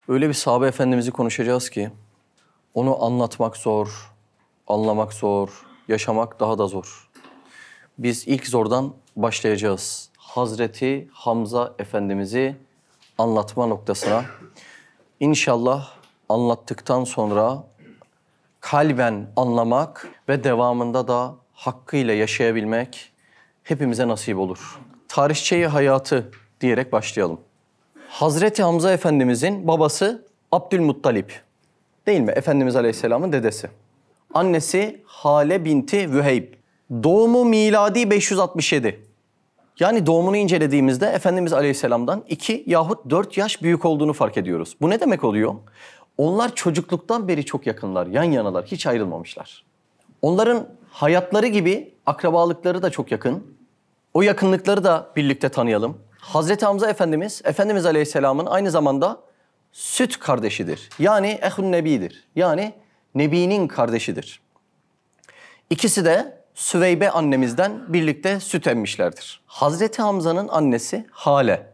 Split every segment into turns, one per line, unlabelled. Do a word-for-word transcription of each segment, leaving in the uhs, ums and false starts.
Öyle bir sahabe efendimizi konuşacağız ki onu anlatmak zor, anlamak zor, yaşamak daha da zor. Biz ilk zordan başlayacağız. Hazreti Hamza Efendimiz'i anlatma noktasına. İnşallah anlattıktan sonra kalben anlamak ve devamında da hakkıyla yaşayabilmek hepimize nasip olur. Tarihçeyi hayatı diyerek başlayalım. Hazreti Hamza Efendimizin babası Abdülmuttalip. Değil mi? Efendimiz Aleyhisselam'ın dedesi. Annesi Hale binti Vüheyb. Doğumu miladi beş yüz altmış yedi. Yani doğumunu incelediğimizde Efendimiz Aleyhisselam'dan iki yahut dört yaş büyük olduğunu fark ediyoruz. Bu ne demek oluyor? Onlar çocukluktan beri çok yakınlar, yan yanalar, hiç ayrılmamışlar. Onların hayatları gibi akrabalıkları da çok yakın. O yakınlıkları da birlikte tanıyalım. Hazreti Hamza Efendimiz, Efendimiz Aleyhisselam'ın aynı zamanda süt kardeşidir. Yani ehun nebidir. Yani Nebi'nin kardeşidir. İkisi de Süveybe annemizden birlikte süt emmişlerdir. Hazreti Hamza'nın annesi Hale.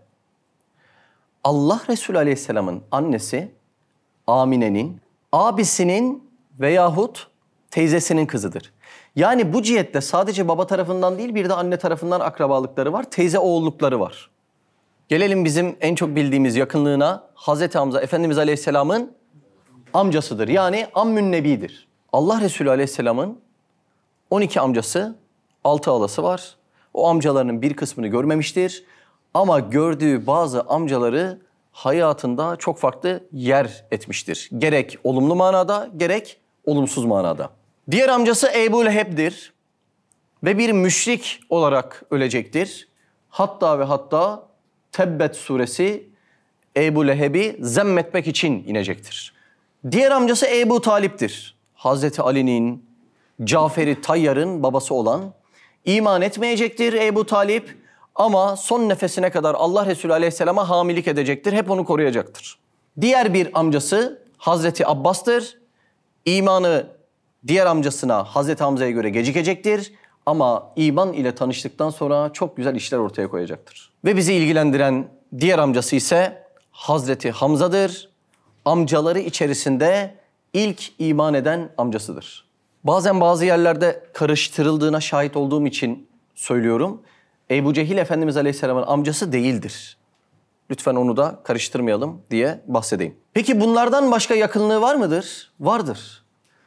Allah Resulü Aleyhisselam'ın annesi Amine'nin, abisinin veyahut teyzesinin kızıdır. Yani bu cihette sadece baba tarafından değil bir de anne tarafından akrabalıkları var, teyze oğullukları var. Gelelim bizim en çok bildiğimiz yakınlığına. Hazreti Hamza Efendimiz Aleyhisselam'ın amcasıdır. Yani Ammün Nebi'dir. Allah Resulü Aleyhisselam'ın on iki amcası, altı halası var. O amcalarının bir kısmını görmemiştir. Ama gördüğü bazı amcaları hayatında çok farklı yer etmiştir. Gerek olumlu manada, gerek olumsuz manada. Diğer amcası Ebu Leheb'dir. Ve bir müşrik olarak ölecektir. Hatta ve hatta Tebbet suresi Ebu Leheb'i zemmetmek için inecektir. Diğer amcası Ebu Talip'tir. Hazreti Ali'nin, Cafer-i Tayyar'ın babası olan, iman etmeyecektir Ebu Talip ama son nefesine kadar Allah Resulü Aleyhisselam'a hamilik edecektir. Hep onu koruyacaktır. Diğer bir amcası Hazreti Abbas'tır. İmanı diğer amcasına Hazreti Hamza'ya göre gecikecektir. Ama iman ile tanıştıktan sonra çok güzel işler ortaya koyacaktır. Ve bizi ilgilendiren diğer amcası ise Hazreti Hamza'dır. Amcaları içerisinde ilk iman eden amcasıdır. Bazen bazı yerlerde karıştırıldığına şahit olduğum için söylüyorum. Ebu Cehil Efendimiz Aleyhisselam'ın amcası değildir. Lütfen onu da karıştırmayalım diye bahsedeyim. Peki bunlardan başka yakınlığı var mıdır? Vardır.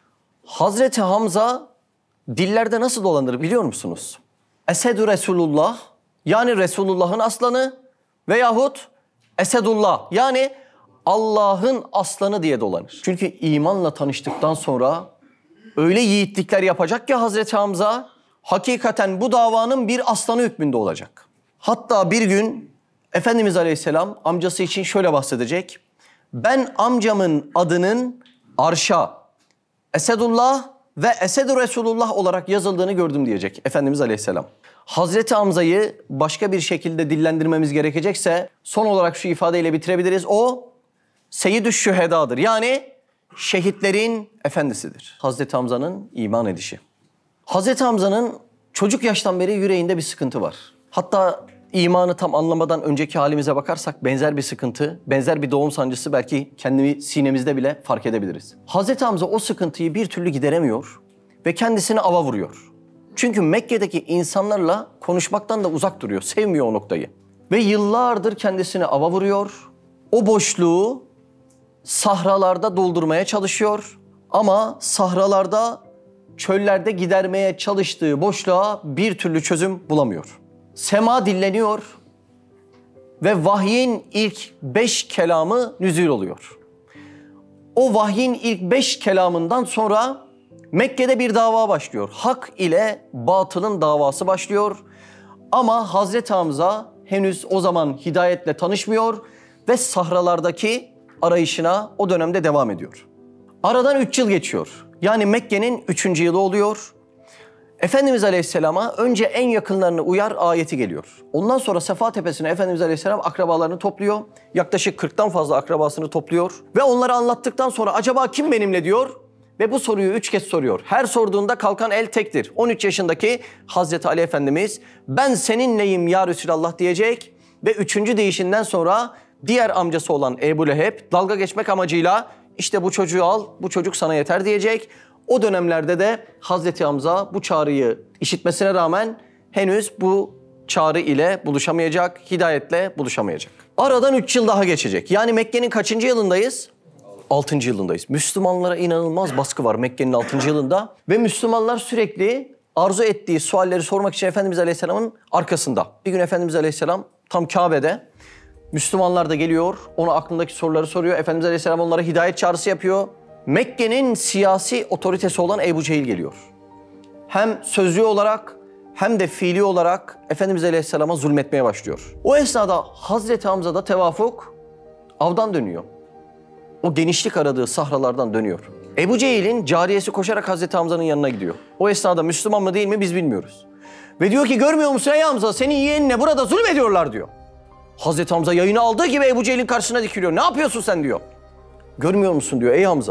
Hazreti Hamza dillerde nasıl dolanır biliyor musunuz? Esedü Resulullah yani Resulullah'ın aslanı veyahut Esedullah yani Allah'ın aslanı diye dolanır. Çünkü imanla tanıştıktan sonra öyle yiğitlikler yapacak ki Hazreti Hamza hakikaten bu davanın bir aslanı hükmünde olacak. Hatta bir gün Efendimiz Aleyhisselam amcası için şöyle bahsedecek. Ben amcamın adının arşa, Esedullah ve Esed-i Resulullah olarak yazıldığını gördüm diyecek Efendimiz Aleyhisselam. Hazreti Hamza'yı başka bir şekilde dillendirmemiz gerekecekse son olarak şu ifadeyle bitirebiliriz. O Seyyid-ü Şüheda'dır. Yani şehitlerin efendisidir. Hazreti Hamza'nın iman edişi. Hazreti Hamza'nın çocuk yaştan beri yüreğinde bir sıkıntı var. Hatta imanı tam anlamadan önceki halimize bakarsak benzer bir sıkıntı, benzer bir doğum sancısı belki kendimi sinemizde bile fark edebiliriz. Hazreti Hamza o sıkıntıyı bir türlü gideremiyor ve kendisini ava vuruyor. Çünkü Mekke'deki insanlarla konuşmaktan da uzak duruyor, sevmiyor o noktayı. Ve yıllardır kendisini ava vuruyor. O boşluğu sahralarda doldurmaya çalışıyor ama sahralarda, çöllerde gidermeye çalıştığı boşluğa bir türlü çözüm bulamıyor. Sema dilleniyor ve vahyin ilk beş kelamı nüzul oluyor. O vahyin ilk beş kelamından sonra Mekke'de bir dava başlıyor. Hak ile batılın davası başlıyor. Ama Hazreti Hamza henüz o zaman hidayetle tanışmıyor ve sahralardaki arayışına o dönemde devam ediyor. Aradan üç yıl geçiyor. Yani Mekke'nin üçüncü yılı oluyor. Efendimiz Aleyhisselam'a önce en yakınlarını uyar ayeti geliyor. Ondan sonra Sefa Tepesi'ne Efendimiz Aleyhisselam akrabalarını topluyor. Yaklaşık kırktan fazla akrabasını topluyor. Ve onları anlattıktan sonra acaba kim benimle diyor. Ve bu soruyu üç kez soruyor. Her sorduğunda kalkan el tektir. on üç yaşındaki Hazreti Ali Efendimiz ben seninleyim ya Resulallah diyecek. Ve üçüncü deyişinden sonra diğer amcası olan Ebu Leheb dalga geçmek amacıyla işte bu çocuğu al, bu çocuk sana yeter diyecek. O dönemlerde de Hazreti Hamza bu çağrıyı işitmesine rağmen henüz bu çağrı ile buluşamayacak, hidayetle buluşamayacak. Aradan üç yıl daha geçecek. Yani Mekke'nin kaçıncı yılındayız? altıncı yılındayız. Müslümanlara inanılmaz baskı var Mekke'nin altıncı yılında. Ve Müslümanlar sürekli arzu ettiği sualleri sormak için Efendimiz Aleyhisselam'ın arkasında. Bir gün Efendimiz Aleyhisselam tam Kabe'de. Müslümanlar da geliyor, ona aklındaki soruları soruyor. Efendimiz Aleyhisselam onlara hidayet çağrısı yapıyor. Mekke'nin siyasi otoritesi olan Ebu Cehil geliyor. Hem sözlü olarak hem de fiili olarak Efendimiz Aleyhisselam'a zulmetmeye başlıyor. O esnada Hazreti Hamza da tevafuk avdan dönüyor. O genişlik aradığı sahralardan dönüyor. Ebu Cehil'in cariyesi koşarak Hazreti Hamza'nın yanına gidiyor. O esnada Müslüman mı değil mi biz bilmiyoruz. Ve diyor ki görmüyor musun ey Hamza senin yeğenine burada zulmediyorlar diyor. Hazreti Hamza yayını aldığı gibi Ebu Cehil'in karşısına dikiliyor. Ne yapıyorsun sen diyor. Görmüyor musun diyor ey Hamza.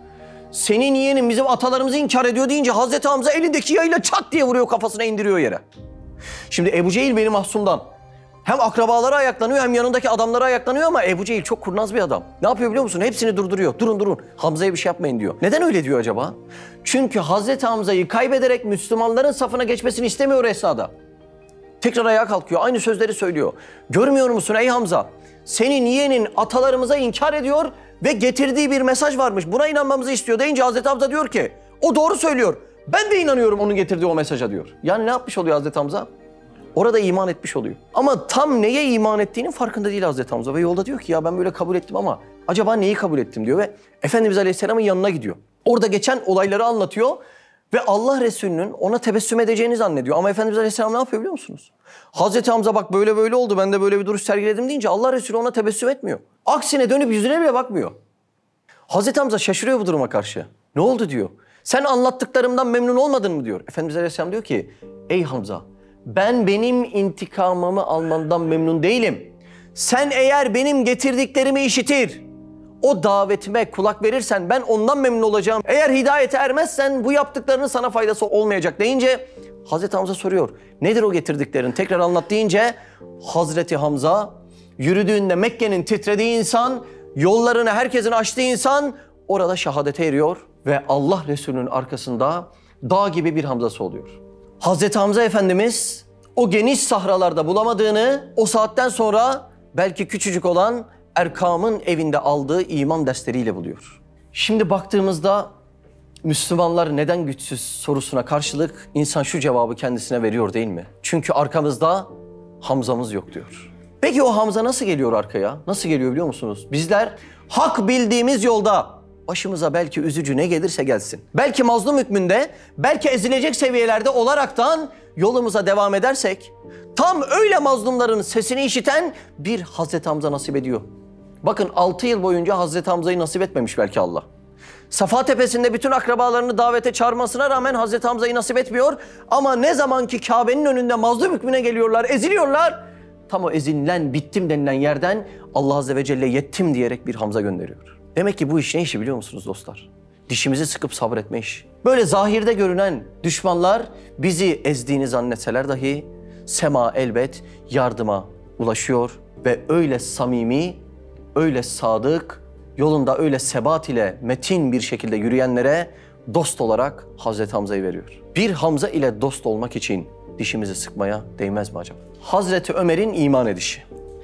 Senin yeğenin bizim atalarımızı inkar ediyor deyince Hazreti Hamza elindeki yayıyla çat diye vuruyor kafasına indiriyor yere. Şimdi Ebu Cehil benim mahsumdan. Hem akrabalara ayaklanıyor hem yanındaki adamlara ayaklanıyor ama Ebu Cehil çok kurnaz bir adam. Ne yapıyor biliyor musun? Hepsini durduruyor. Durun durun Hamza'ya bir şey yapmayın diyor. Neden öyle diyor acaba? Çünkü Hazreti Hamza'yı kaybederek Müslümanların safına geçmesini istemiyor esnada. Tekrar ayağa kalkıyor. Aynı sözleri söylüyor. Görmüyor musun ey Hamza? Senin yeğenin atalarımıza inkar ediyor ve getirdiği bir mesaj varmış. Buna inanmamızı istiyor deyince Hazreti Hamza diyor ki o doğru söylüyor. Ben de inanıyorum onun getirdiği o mesaja diyor. Yani ne yapmış oluyor Hazreti Hamza? Orada iman etmiş oluyor. Ama tam neye iman ettiğinin farkında değil Hazreti Hamza. Ve yolda diyor ki ya ben böyle kabul ettim ama acaba neyi kabul ettim diyor. Ve Efendimiz Aleyhisselam'ın yanına gidiyor. Orada geçen olayları anlatıyor. Ve Allah Resulü'nün ona tebessüm edeceğini zannediyor. Ama Efendimiz Aleyhisselam ne yapıyor biliyor musunuz? Hazreti Hamza bak böyle böyle oldu ben de böyle bir duruş sergiledim deyince Allah Resulü ona tebessüm etmiyor. Aksine dönüp yüzüne bile bakmıyor. Hazreti Hamza şaşırıyor bu duruma karşı. Ne oldu diyor. Sen anlattıklarımdan memnun olmadın mı diyor. Efendimiz Aleyhisselam diyor ki ey Hamza ben benim intikamımı almandan memnun değilim. Sen eğer benim getirdiklerimi işitir, o davetime kulak verirsen ben ondan memnun olacağım. Eğer hidayete ermezsen bu yaptıklarının sana faydası olmayacak deyince Hazreti Hamza soruyor. Nedir o getirdiklerin? Tekrar anlat deyince Hazreti Hamza yürüdüğünde Mekke'nin titrediği insan, yollarını herkesin açtığı insan orada şehadete eriyor ve Allah Resulü'nün arkasında dağ gibi bir Hamzası oluyor. Hazreti Hamza Efendimiz o geniş sahralarda bulamadığını o saatten sonra belki küçücük olan Erkam'ın evinde aldığı iman dersleriyle buluyor. Şimdi baktığımızda Müslümanlar neden güçsüz sorusuna karşılık insan şu cevabı kendisine veriyor değil mi? Çünkü arkamızda Hamza'mız yok diyor. Peki o Hamza nasıl geliyor arkaya? Nasıl geliyor biliyor musunuz? Bizler hak bildiğimiz yolda başımıza belki üzücü ne gelirse gelsin. Belki mazlum hükmünde, belki ezilecek seviyelerde olaraktan yolumuza devam edersek tam öyle mazlumların sesini işiten bir Hazreti Hamza nasip ediyor. Bakın altı yıl boyunca Hazreti Hamza'yı nasip etmemiş belki Allah. Safa Tepesi'nde bütün akrabalarını davete çağırmasına rağmen Hazreti Hamza'yı nasip etmiyor. Ama ne zaman ki Kabe'nin önünde mazlum hükmüne geliyorlar, eziliyorlar. Tam o ezinilen, bittim denilen yerden Allah Azze ve Celle yettim diyerek bir Hamza gönderiyor. Demek ki bu iş ne işi biliyor musunuz dostlar? Dişimizi sıkıp sabretme işi. Böyle zahirde görünen düşmanlar bizi ezdiğini zannetseler dahi sema elbet yardıma ulaşıyor ve öyle samimi, öyle sadık, yolunda öyle sebat ile metin bir şekilde yürüyenlere dost olarak Hazreti Hamza'yı veriyor. Bir Hamza ile dost olmak için dişimizi sıkmaya değmez mi acaba? Hazreti Ömer'in iman edişi.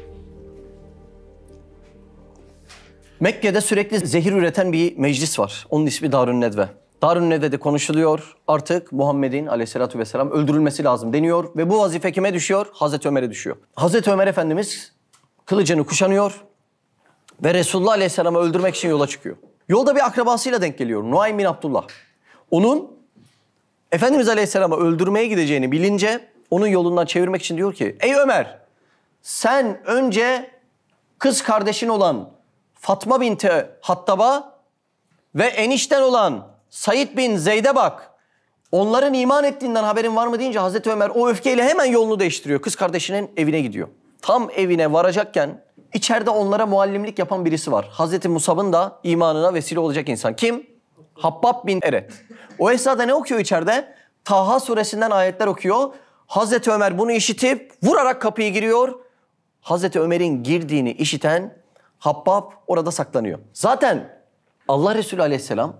Mekke'de sürekli zehir üreten bir meclis var. Onun ismi Darun Nedve. Darun Nedve'de konuşuluyor. Artık Muhammed'in aleyhissalatü vesselam öldürülmesi lazım deniyor. Ve bu vazife kime düşüyor? Hazreti Ömer'e düşüyor. Hazreti Ömer Efendimiz kılıcını kuşanıyor ve Resulullah Aleyhisselam'ı öldürmek için yola çıkıyor. Yolda bir akrabasıyla denk geliyor. Nuaym bin Abdullah. Onun Efendimiz Aleyhisselam'ı öldürmeye gideceğini bilince onun yolundan çevirmek için diyor ki ey Ömer sen önce kız kardeşin olan Fatma binti Hattab'a ve enişten olan Said bin Zeyd'e bak. Onların iman ettiğinden haberin var mı deyince Hazreti Ömer o öfkeyle hemen yolunu değiştiriyor. Kız kardeşinin evine gidiyor. Tam evine varacakken içeride onlara muallimlik yapan birisi var. Hazreti Musab'ın da imanına vesile olacak insan. Kim? Habbab bin Eret. O esnada ne okuyor içeride? Taha suresinden ayetler okuyor. Hazreti Ömer bunu işitip vurarak kapıyı giriyor. Hazreti Ömer'in girdiğini işiten Habbab orada saklanıyor. Zaten Allah Resulü Aleyhisselam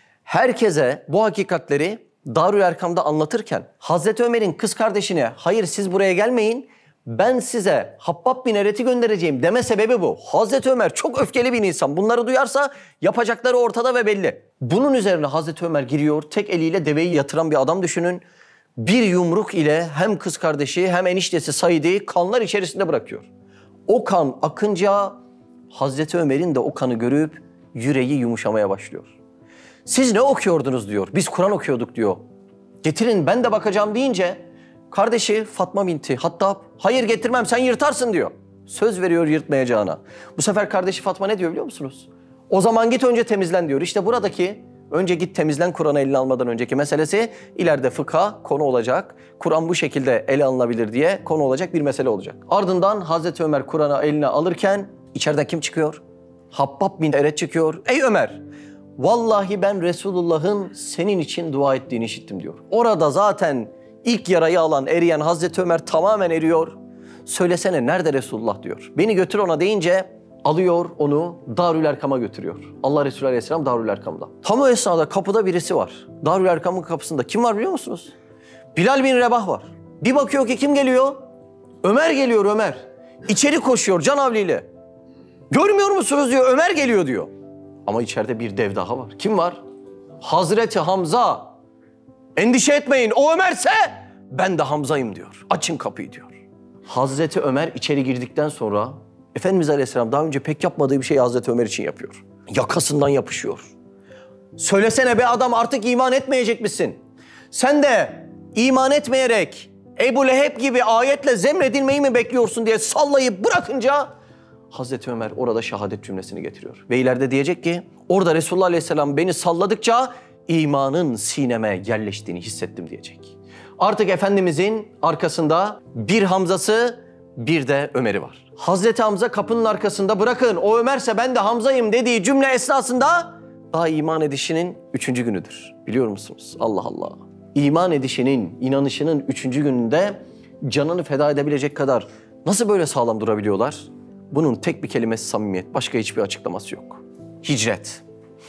herkese bu hakikatleri Darül Erkam'da anlatırken Hazreti Ömer'in kız kardeşine hayır siz buraya gelmeyin, ben size Habbab bin Eret'i göndereceğim deme sebebi bu. Hazreti Ömer çok öfkeli bir insan. Bunları duyarsa yapacakları ortada ve belli. Bunun üzerine Hazreti Ömer giriyor. Tek eliyle deveyi yatıran bir adam düşünün. Bir yumruk ile hem kız kardeşi hem eniştesi Said'i kanlar içerisinde bırakıyor. O kan akınca Hazreti Ömer'in de o kanı görüp yüreği yumuşamaya başlıyor. Siz ne okuyordunuz diyor. Biz Kur'an okuyorduk diyor. Getirin ben de bakacağım deyince kardeşi Fatma binti Hattab hayır getirmem sen yırtarsın diyor. Söz veriyor yırtmayacağına. Bu sefer kardeşi Fatma ne diyor biliyor musunuz? O zaman git önce temizlen diyor. İşte buradaki önce git temizlen Kur'an'ı eline almadan önceki meselesi ileride fıkha konu olacak. Kur'an bu şekilde ele alınabilir diye konu olacak bir mesele olacak. Ardından Hazreti Ömer Kur'an'ı eline alırken içeriden kim çıkıyor? Habbab bin Eret çıkıyor. Ey Ömer! Vallahi ben Resulullah'ın senin için dua ettiğini işittim diyor. Orada zaten ilk yarayı alan, eriyen Hazreti Ömer tamamen eriyor. Söylesene nerede Resulullah diyor. Beni götür ona deyince alıyor onu Darül Erkam'a götürüyor. Allah Resulü Aleyhisselam Darül Erkam'da. Tam o esnada kapıda birisi var. Darül Erkam'ın kapısında kim var biliyor musunuz? Bilal bin Rebah var. Bir bakıyor ki kim geliyor? Ömer geliyor Ömer. İçeri koşuyor canavliyle. Görmüyor musunuz diyor Ömer geliyor diyor. Ama içeride bir dev daha var. Kim var? Hazreti Hamza. Endişe etmeyin o Ömer'se ben de Hamza'yım diyor. Açın kapıyı diyor. Hazreti Ömer içeri girdikten sonra Efendimiz Aleyhisselam daha önce pek yapmadığı bir şeyi Hazreti Ömer için yapıyor. Yakasından yapışıyor. Söylesene be adam artık iman etmeyecek misin? Sen de iman etmeyerek Ebu Leheb gibi ayetle zemredilmeyi mi bekliyorsun diye sallayıp bırakınca Hazreti Ömer orada şehadet cümlesini getiriyor. Ve ileride diyecek ki orada Resulullah Aleyhisselam beni salladıkça imanın sineme yerleştiğini hissettim diyecek. Artık Efendimizin arkasında bir Hamza'sı bir de Ömer'i var. Hazreti Hamza kapının arkasında bırakın o Ömer'se ben de Hamza'yım dediği cümle esnasında daha iman edişinin üçüncü günüdür. Biliyor musunuz? Allah Allah. İman edişinin, inanışının üçüncü gününde canını feda edebilecek kadar nasıl böyle sağlam durabiliyorlar? Bunun tek bir kelimesi samimiyet. Başka hiçbir açıklaması yok. Hicret.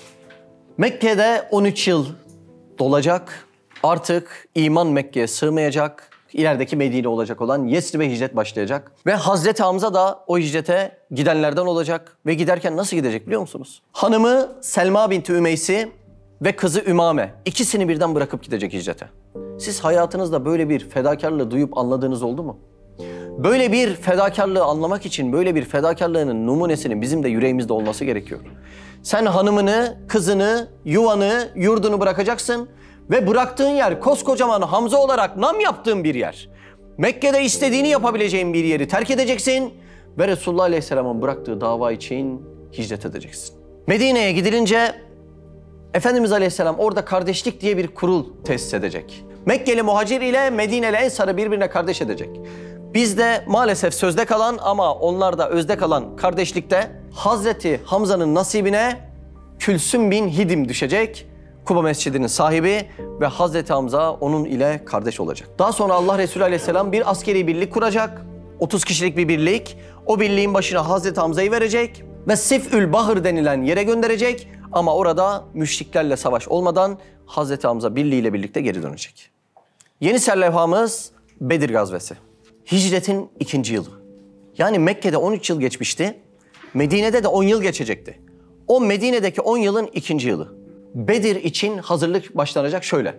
Mekke'de on üç yıl dolacak. Artık iman Mekke'ye sığmayacak. İlerideki Medine olacak olan Yesrib'e hicret başlayacak. Ve Hazreti Hamza da o hicrete gidenlerden olacak. Ve giderken nasıl gidecek biliyor musunuz? Hanımı Selma binti Ümeysi ve kızı Ümame. İkisini birden bırakıp gidecek hicrete. Siz hayatınızda böyle bir fedakarlığı duyup anladığınız oldu mu? Böyle bir fedakarlığı anlamak için böyle bir fedakarlığının numunesinin bizim de yüreğimizde olması gerekiyor. Sen hanımını, kızını, yuvanı, yurdunu bırakacaksın ve bıraktığın yer koskocaman Hamza olarak nam yaptığın bir yer. Mekke'de istediğini yapabileceğin bir yeri terk edeceksin ve Resulullah Aleyhisselam'ın bıraktığı dava için hicret edeceksin. Medine'ye gidilince Efendimiz Aleyhisselam orada kardeşlik diye bir kurul tesis edecek. Mekkeli muhacir ile Medineli Ensar'ı birbirine kardeş edecek. Bizde maalesef sözde kalan ama onlarda özde kalan kardeşlikte Hazreti Hamza'nın nasibine Külsüm bin Hidim düşecek. Kuba Mescidi'nin sahibi ve Hazreti Hamza onun ile kardeş olacak. Daha sonra Allah Resulü Aleyhisselam bir askeri birlik kuracak. otuz kişilik bir birlik. O birliğin başına Hazreti Hamza'yı verecek ve Sif'ül Bahır denilen yere gönderecek. Ama orada müşriklerle savaş olmadan Hazreti Hamza birliğiyle birlikte geri dönecek. Yeni serlevhamız Bedir Gazvesi. Hicretin ikinci yılı. Yani Mekke'de on üç yıl geçmişti. Medine'de de on yıl geçecekti. O Medine'deki on yılın ikinci yılı. Bedir için hazırlık başlanacak şöyle.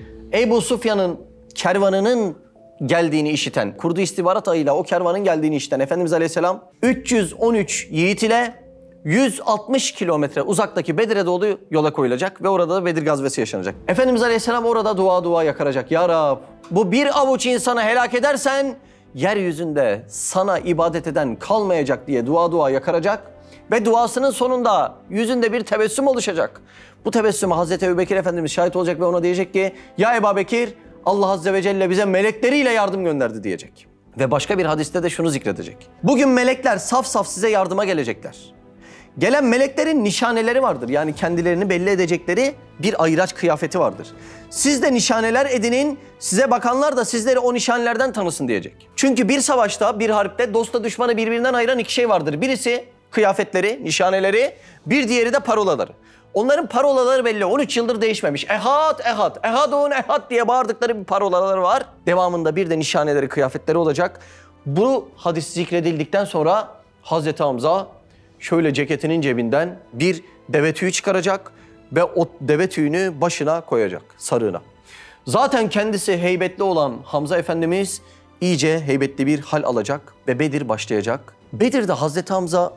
Ebu Sufyan'ın kervanının geldiğini işiten, kurduğu istihbarat ağıyla o kervanın geldiğini işiten Efendimiz Aleyhisselam üç yüz on üç yiğit ile yüz altmış kilometre uzaktaki Bedir'e doğru yola koyulacak ve orada da Bedir Gazvesi yaşanacak. Efendimiz Aleyhisselam orada dua dua yakaracak. Ya Rab, bu bir avuç insanı helak edersen yeryüzünde sana ibadet eden kalmayacak diye dua dua yakaracak. Ve duasının sonunda yüzünde bir tebessüm oluşacak. Bu tebessüme Hazreti Ebubekir Efendimiz şahit olacak ve ona diyecek ki ya Ebu Bekir, Allah Azze ve Celle bize melekleriyle yardım gönderdi diyecek. Ve başka bir hadiste de şunu zikredecek. Bugün melekler saf saf size yardıma gelecekler. Gelen meleklerin nişaneleri vardır. Yani kendilerini belli edecekleri bir ayraç kıyafeti vardır. Siz de nişaneler edinin, size bakanlar da sizleri o nişanelerden tanısın diyecek. Çünkü bir savaşta, bir harpte dostla düşmanı birbirinden ayıran iki şey vardır. Birisi kıyafetleri, nişaneleri, bir diğeri de parolaları. Onların parolaları belli. on üç yıldır değişmemiş. Ehad, ehad, ehadun, ehad diye bağırdıkları bir parolaları var. Devamında bir de nişaneleri, kıyafetleri olacak. Bu hadis zikredildikten sonra Hazreti Hamza şöyle ceketinin cebinden bir deve tüyü çıkaracak ve o deve tüyünü başına koyacak, sarığına. Zaten kendisi heybetli olan Hamza Efendimiz iyice heybetli bir hal alacak ve Bedir başlayacak. Bedir'de Hazreti Hamza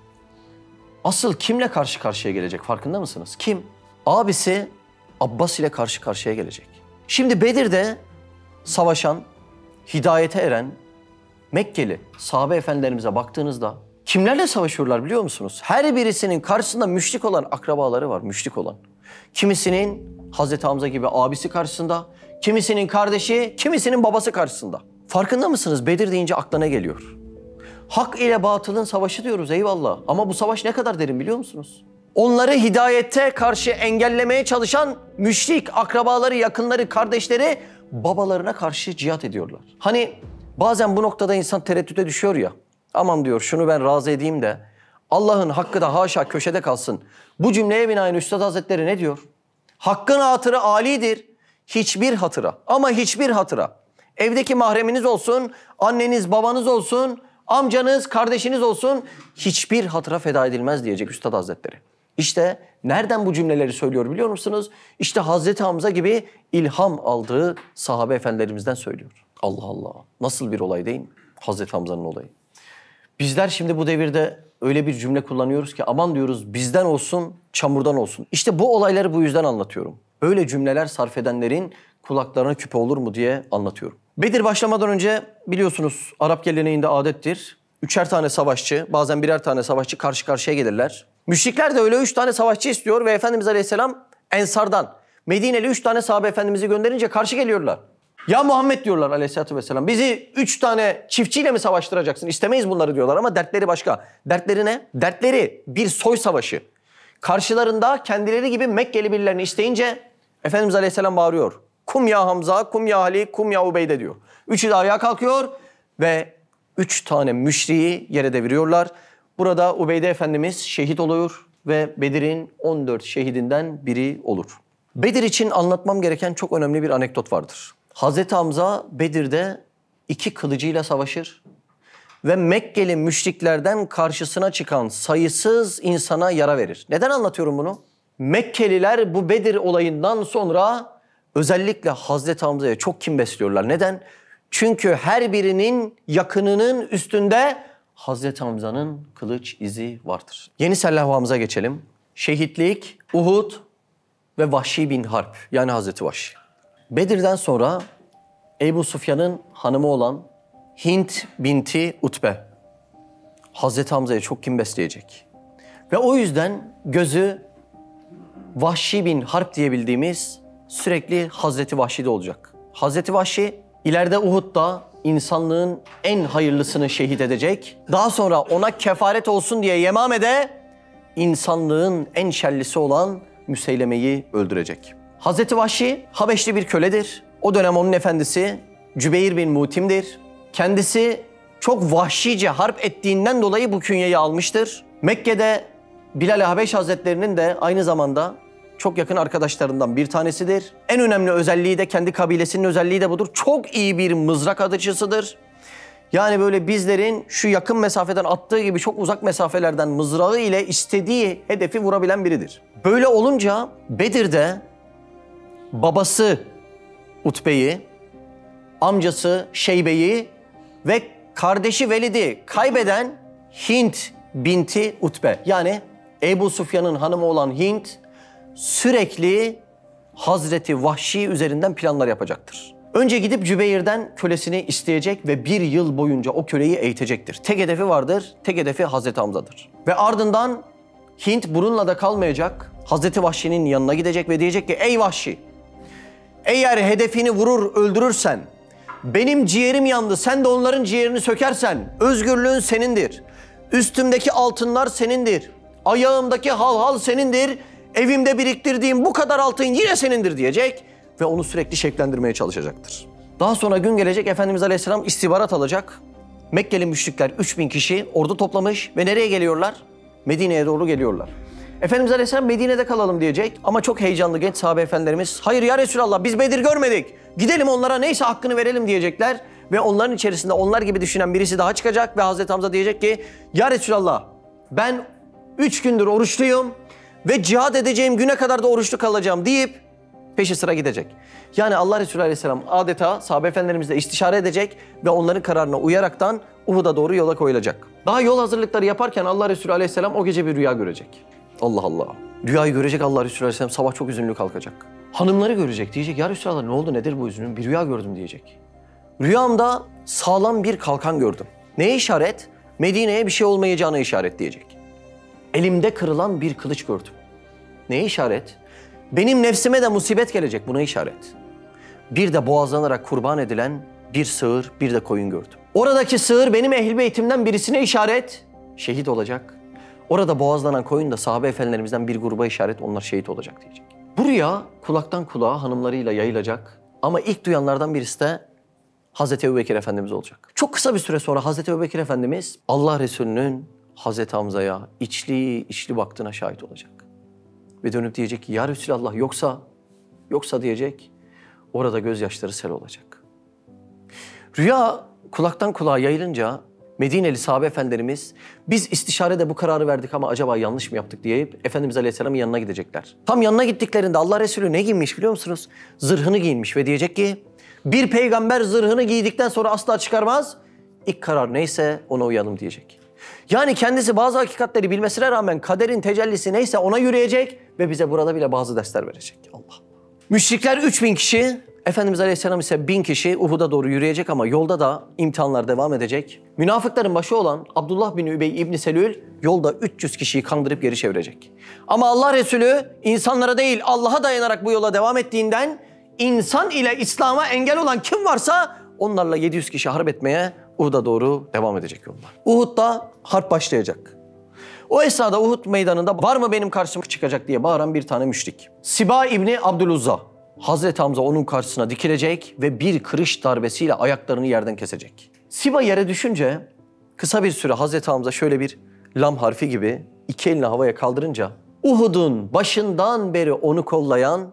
asıl kimle karşı karşıya gelecek farkında mısınız? Kim? Abisi Abbas ile karşı karşıya gelecek. Şimdi Bedir'de savaşan, hidayete eren Mekkeli sahabe efendilerimize baktığınızda kimlerle savaşıyorlar biliyor musunuz? Her birisinin karşısında müşrik olan akrabaları var, müşrik olan. Kimisinin Hazreti Hamza gibi abisi karşısında, kimisinin kardeşi, kimisinin babası karşısında. Farkında mısınız? Bedir deyince aklına geliyor. Hak ile batılın savaşı diyoruz eyvallah. Ama bu savaş ne kadar derin biliyor musunuz? Onları hidayete karşı engellemeye çalışan müşrik akrabaları, yakınları, kardeşleri babalarına karşı cihat ediyorlar. Hani bazen bu noktada insan tereddüte düşüyor ya. Aman diyor şunu ben razı edeyim de Allah'ın hakkı da haşa köşede kalsın. Bu cümleye binaen Üstad Hazretleri ne diyor? Hakkın hatırı âlidir. Hiçbir hatıra ama hiçbir hatıra. Evdeki mahreminiz olsun, anneniz, babanız olsun, amcanız, kardeşiniz olsun hiçbir hatıra feda edilmez diyecek Üstad Hazretleri. İşte nereden bu cümleleri söylüyor biliyor musunuz? İşte Hazreti Hamza gibi ilham aldığı sahabe efendilerimizden söylüyor. Allah Allah. Nasıl bir olay değil mi? Hazreti Hamza'nın olayı. Bizler şimdi bu devirde öyle bir cümle kullanıyoruz ki aman diyoruz bizden olsun, çamurdan olsun. İşte bu olayları bu yüzden anlatıyorum. Böyle cümleler sarf edenlerin kulaklarına küpe olur mu diye anlatıyorum. Bedir başlamadan önce biliyorsunuz Arap geleneğinde adettir. Üçer tane savaşçı, bazen birer tane savaşçı karşı karşıya gelirler. Müşrikler de öyle üç tane savaşçı istiyor ve Efendimiz Aleyhisselam Ensar'dan Medine'li üç tane sahabe efendimizi gönderince karşı geliyorlar. Ya Muhammed diyorlar Aleyhisselatü Vesselam bizi üç tane çiftçiyle mi savaştıracaksın? İstemeyiz bunları diyorlar ama dertleri başka. Dertleri ne? Dertleri bir soy savaşı. Karşılarında kendileri gibi Mekkeli birilerini isteyince Efendimiz Aleyhisselam bağırıyor. Kum ya Hamza, kum ya Ali, kum ya Ubeyde diyor. Üçü de ayağa kalkıyor ve üç tane müşriği yere deviriyorlar. Burada Ubeyde Efendimiz şehit oluyor ve Bedir'in on dört şehidinden biri olur. Bedir için anlatmam gereken çok önemli bir anekdot vardır. Hazreti Hamza Bedir'de iki kılıcıyla savaşır ve Mekkeli müşriklerden karşısına çıkan sayısız insana yara verir. Neden anlatıyorum bunu? Mekkeliler bu Bedir olayından sonra özellikle Hazreti Hamza'ya çok kin besliyorlar. Neden? Çünkü her birinin yakınının üstünde Hazreti Hamza'nın kılıç izi vardır. Yeni Sellahu Hamza geçelim. Şehitlik, Uhud ve Vahşi bin Harp yani Hazreti Vahşi. Bedir'den sonra Ebu Sufyan'ın hanımı olan Hint binti Utbe Hazreti Hamza'ya çok kin besleyecek. Ve o yüzden gözü Vahşi bin Harp diye bildiğimiz sürekli Hazreti Vahşi'de olacak. Hazreti Vahşi ileride Uhud'da insanlığın en hayırlısını şehit edecek. Daha sonra ona kefaret olsun diye Yemame'de insanlığın en şerlisi olan Müseyleme'yi öldürecek. Hazreti Vahşi Habeşli bir köledir. O dönem onun efendisi Cübeyr bin Mutim'dir. Kendisi çok vahşice harp ettiğinden dolayı bu künyeyi almıştır. Mekke'de Bilal-i Habeş Hazretleri'nin de aynı zamanda çok yakın arkadaşlarından bir tanesidir. En önemli özelliği de kendi kabilesinin özelliği de budur. Çok iyi bir mızrak atıcısıdır. Yani böyle bizlerin şu yakın mesafeden attığı gibi çok uzak mesafelerden mızrağı ile istediği hedefi vurabilen biridir. Böyle olunca Bedir'de babası Utbe'yi, amcası Şeybe'yi ve kardeşi Velid'i kaybeden Hint binti Utbe yani Ebu Sufyan'ın hanımı olan Hint sürekli Hazreti Vahşi üzerinden planlar yapacaktır. Önce gidip Cübeyr'den kölesini isteyecek ve bir yıl boyunca o köleyi eğitecektir. Tek hedefi vardır, tek hedefi Hazreti Hamza'dır. Ve ardından Hint bununla da kalmayacak, Hazreti Vahşi'nin yanına gidecek ve diyecek ki ey Vahşi, eğer hedefini vurur öldürürsen, benim ciğerim yandı, sen de onların ciğerini sökersen, özgürlüğün senindir. Üstümdeki altınlar senindir. Ayağımdaki halhal senindir. Evimde biriktirdiğim bu kadar altın yine senindir diyecek ve onu sürekli şekillendirmeye çalışacaktır. Daha sonra gün gelecek Efendimiz Aleyhisselam istihbarat alacak Mekkeli müşrikler üç bin kişi ordu toplamış ve nereye geliyorlar? Medine'ye doğru geliyorlar. Efendimiz Aleyhisselam Medine'de kalalım diyecek ama çok heyecanlı genç sahabe efendilerimiz hayır ya Resulallah biz Bedir görmedik. Gidelim onlara neyse hakkını verelim diyecekler ve onların içerisinde onlar gibi düşünen birisi daha çıkacak ve Hazreti Hamza diyecek ki ya Resulallah ben üç gündür oruçluyum ve cihad edeceğim güne kadar da oruçlu kalacağım deyip peşi sıra gidecek. Yani Allah Resulü Aleyhisselam adeta sahabe efendilerimizle istişare edecek ve onların kararına uyaraktan Uhud'a doğru yola koyulacak. Daha yol hazırlıkları yaparken Allah Resulü Aleyhisselam o gece bir rüya görecek. Allah Allah. Rüyayı görecek Allah Resulü Aleyhisselam sabah çok üzünlü kalkacak. Hanımları görecek diyecek ya Resulallah ne oldu nedir bu üzünün bir rüya gördüm diyecek. Rüyamda sağlam bir kalkan gördüm. Neye işaret? Medine'ye bir şey olmayacağına işaret diyecek. Elimde kırılan bir kılıç gördüm. Neye işaret? Benim nefsime de musibet gelecek buna işaret. Bir de boğazlanarak kurban edilen bir sığır bir de koyun gördüm. Oradaki sığır benim ehl-i beytimden birisine işaret. Şehit olacak. Orada boğazlanan koyun da sahabe efendilerimizden bir gruba işaret onlar şehit olacak diyecek. Bu rüya kulaktan kulağa hanımlarıyla yayılacak ama ilk duyanlardan birisi de Hazreti Ebubekir Efendimiz olacak. Çok kısa bir süre sonra Hazreti Ebubekir Efendimiz Allah Resulü'nün Hazreti Hamza'ya içli içli baktığına şahit olacak. Ve dönüp diyecek ki ya Resulallah yoksa, yoksa diyecek orada gözyaşları sel olacak. Rüya kulaktan kulağa yayılınca Medineli sahabe efendilerimiz biz istişarede bu kararı verdik ama acaba yanlış mı yaptık deyip Efendimiz Aleyhisselam'ın yanına gidecekler. Tam yanına gittiklerinde Allah Resulü ne giymiş biliyor musunuz? Zırhını giyinmiş ve diyecek ki bir peygamber zırhını giydikten sonra asla çıkarmaz. İlk karar neyse ona uyalım diyecek. Yani kendisi bazı hakikatleri bilmesine rağmen kaderin tecellisi neyse ona yürüyecek ve bize burada bile bazı dersler verecek. Allah. Müşrikler üç bin kişi, Efendimiz Aleyhisselam ise bin kişi Uhud'a doğru yürüyecek ama yolda da imtihanlar devam edecek. Münafıkların başı olan Abdullah bin Übey İbni Selül yolda üç yüz kişiyi kandırıp geri çevirecek. Ama Allah Resulü insanlara değil Allah'a dayanarak bu yola devam ettiğinden insan ile İslam'a engel olan kim varsa onlarla yedi yüz kişi harp etmeye Uhud'a doğru devam edecek yollar. Uhud'da harp başlayacak. O esnada Uhud meydanında var mı benim karşıma çıkacak diye bağıran bir tane müşrik. Siba İbni Abdüluzza. Hazreti Hamza onun karşısına dikilecek ve bir kırış darbesiyle ayaklarını yerden kesecek. Siba yere düşünce kısa bir süre Hazreti Hamza şöyle bir lam harfi gibi iki elini havaya kaldırınca Uhud'un başından beri onu kollayan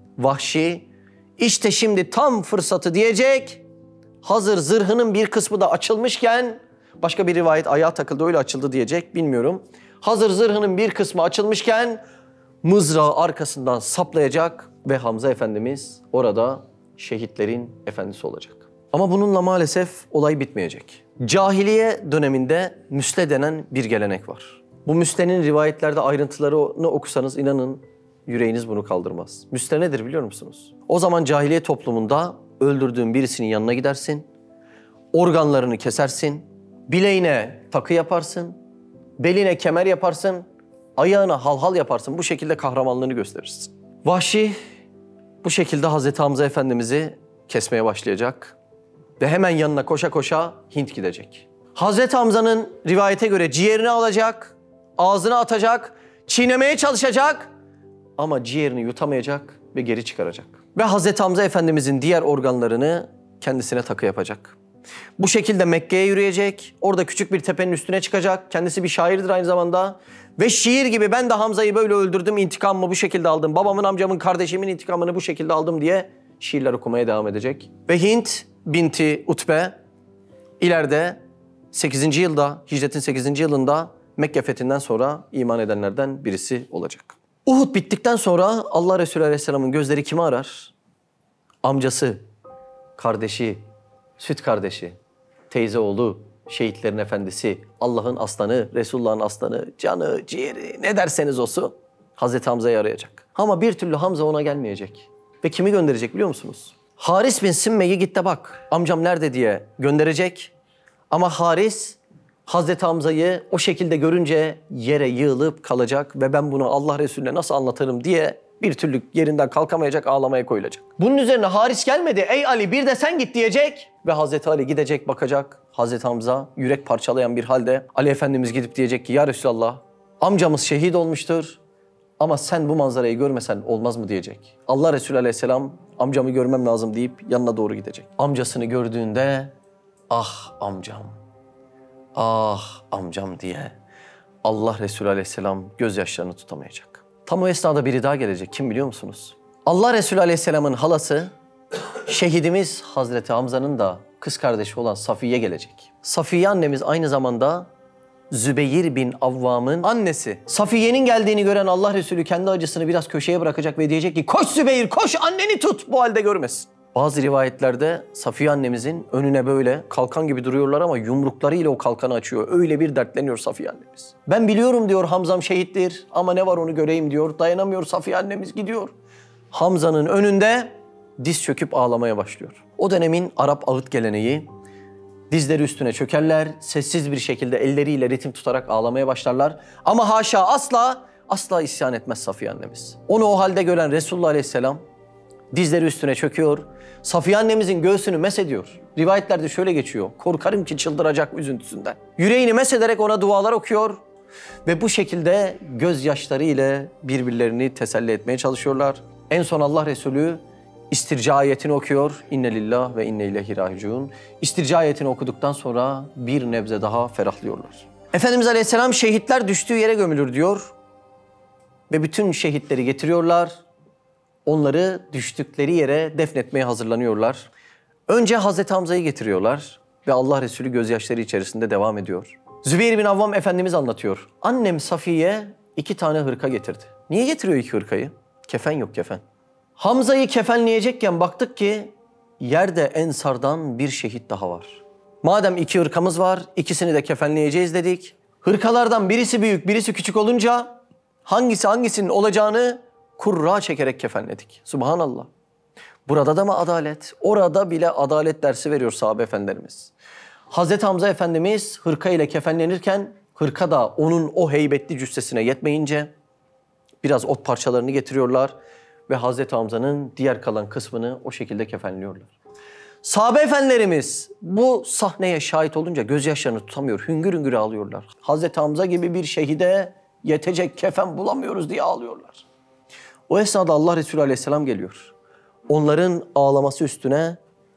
Vahşi işte şimdi tam fırsatı diyecek. Hazır zırhının bir kısmı da açılmışken başka bir rivayet ayağa takıldı öyle açıldı diyecek bilmiyorum. Hazır zırhının bir kısmı açılmışken mızrağı arkasından saplayacak ve Hamza Efendimiz orada şehitlerin efendisi olacak. Ama bununla maalesef olay bitmeyecek. Cahiliye döneminde müsle denen bir gelenek var. Bu müslenin rivayetlerde ayrıntılarını okusanız inanın yüreğiniz bunu kaldırmaz. Müsle nedir biliyor musunuz? O zaman cahiliye toplumunda öldürdüğün birisinin yanına gidersin, organlarını kesersin, bileğine takı yaparsın, beline kemer yaparsın, ayağına halhal yaparsın. Bu şekilde kahramanlığını gösterirsin. Vahşi bu şekilde Hazreti Hamza Efendimiz'i kesmeye başlayacak ve hemen yanına koşa koşa Hint gidecek. Hazreti Hamza'nın rivayete göre ciğerini alacak, ağzına atacak, çiğnemeye çalışacak ama ciğerini yutamayacak ve geri çıkaracak. Ve Hazreti Hamza Efendimiz'in diğer organlarını kendisine takı yapacak. Bu şekilde Mekke'ye yürüyecek, orada küçük bir tepenin üstüne çıkacak. Kendisi bir şairdir aynı zamanda. Ve şiir gibi ben de Hamza'yı böyle öldürdüm, intikamımı bu şekilde aldım. Babamın, amcamın, kardeşimin intikamını bu şekilde aldım diye şiirler okumaya devam edecek. Ve Hint binti Utbe ileride sekizinci yılda, hicretin sekizinci yılında Mekke fethinden sonra iman edenlerden birisi olacak. Uhud bittikten sonra Allah Resulü Aleyhisselam'ın gözleri kimi arar? Amcası, kardeşi, süt kardeşi, teyze oğlu, şehitlerin efendisi, Allah'ın aslanı, Resulullah'ın aslanı, canı, ciğeri ne derseniz olsun Hazreti Hamza'yı arayacak. Ama bir türlü Hamza ona gelmeyecek. Ve kimi gönderecek biliyor musunuz? Haris bin Simme'yi git de bak amcam nerede diye gönderecek. Ama Haris Hazreti Hamza'yı o şekilde görünce yere yığılıp kalacak ve ben bunu Allah Resulüne nasıl anlatırım diye bir türlü yerinden kalkamayacak, ağlamaya koyulacak. Bunun üzerine Haris gelmedi, ey Ali bir de sen git diyecek. Ve Hazreti Ali gidecek bakacak, Hazreti Hamza yürek parçalayan bir halde Ali Efendimiz gidip diyecek ki ya Resulallah amcamız şehit olmuştur ama sen bu manzarayı görmesen olmaz mı diyecek. Allah Resulü Aleyhisselam amcamı görmem lazım deyip yanına doğru gidecek. Amcasını gördüğünde ah amcam ah amcam diye Allah Resulü Aleyhisselam gözyaşlarını tutamayacak. Tam o esnada biri daha gelecek. Kim biliyor musunuz? Allah Resulü Aleyhisselam'ın halası, şehidimiz Hazreti Hamza'nın da kız kardeşi olan Safiye gelecek. Safiye annemiz aynı zamanda Zübeyir bin Avvam'ın annesi. Safiye'nin geldiğini gören Allah Resulü kendi acısını biraz köşeye bırakacak ve diyecek ki koş Zübeyir koş, anneni tut, bu halde görmesin. Bazı rivayetlerde Safiye annemizin önüne böyle kalkan gibi duruyorlar ama yumruklarıyla o kalkanı açıyor. Öyle bir dertleniyor Safiye annemiz. Ben biliyorum diyor, Hamzam şehittir ama ne var onu göreyim diyor. Dayanamıyor Safiye annemiz, gidiyor. Hamza'nın önünde diz çöküp ağlamaya başlıyor. O dönemin Arap ağıt geleneği, dizleri üstüne çökerler, sessiz bir şekilde elleriyle ritim tutarak ağlamaya başlarlar. Ama haşa asla, asla isyan etmez Safiye annemiz. Onu o halde gören Resulullah Aleyhisselam dizleri üstüne çöküyor. Safiye annemizin göğsünü mesediyor. Rivayetlerde şöyle geçiyor. Korkarım ki çıldıracak üzüntüsünden. Yüreğini mesederek ona dualar okuyor. Ve bu şekilde gözyaşları ile birbirlerini teselli etmeye çalışıyorlar. En son Allah Resulü istirca ayetini okuyor. İnne lillah ve inne ileyhi raciun. İstirca ayetini okuduktan sonra bir nebze daha ferahlıyorlar. Efendimiz Aleyhisselam şehitler düştüğü yere gömülür diyor. Ve bütün şehitleri getiriyorlar. Onları düştükleri yere defnetmeye hazırlanıyorlar. Önce Hazreti Hamza'yı getiriyorlar ve Allah Resulü gözyaşları içerisinde devam ediyor. Zübeyir bin Avvam Efendimiz anlatıyor. Annem Safiye iki tane hırka getirdi. Niye getiriyor iki hırkayı? Kefen yok, kefen. Hamza'yı kefenleyecekken baktık ki yerde Ensar'dan bir şehit daha var. Madem iki hırkamız var, ikisini de kefenleyeceğiz dedik. Hırkalardan birisi büyük, birisi küçük olunca hangisi hangisinin olacağını kurra çekerek kefenledik. Subhanallah. Burada da mı adalet? Orada bile adalet dersi veriyor sahabe efendilerimiz. Hazreti Hamza Efendimiz hırka ile kefenlenirken hırka da onun o heybetli cüssesine yetmeyince biraz ot parçalarını getiriyorlar ve Hazreti Hamza'nın diğer kalan kısmını o şekilde kefenliyorlar. Sahabe efendilerimiz bu sahneye şahit olunca gözyaşlarını tutamıyor, hüngür hüngür ağlıyorlar. Hazreti Hamza gibi bir şehide yetecek kefen bulamıyoruz diye ağlıyorlar. O esnada Allah Resulü Aleyhisselam geliyor. Onların ağlaması üstüne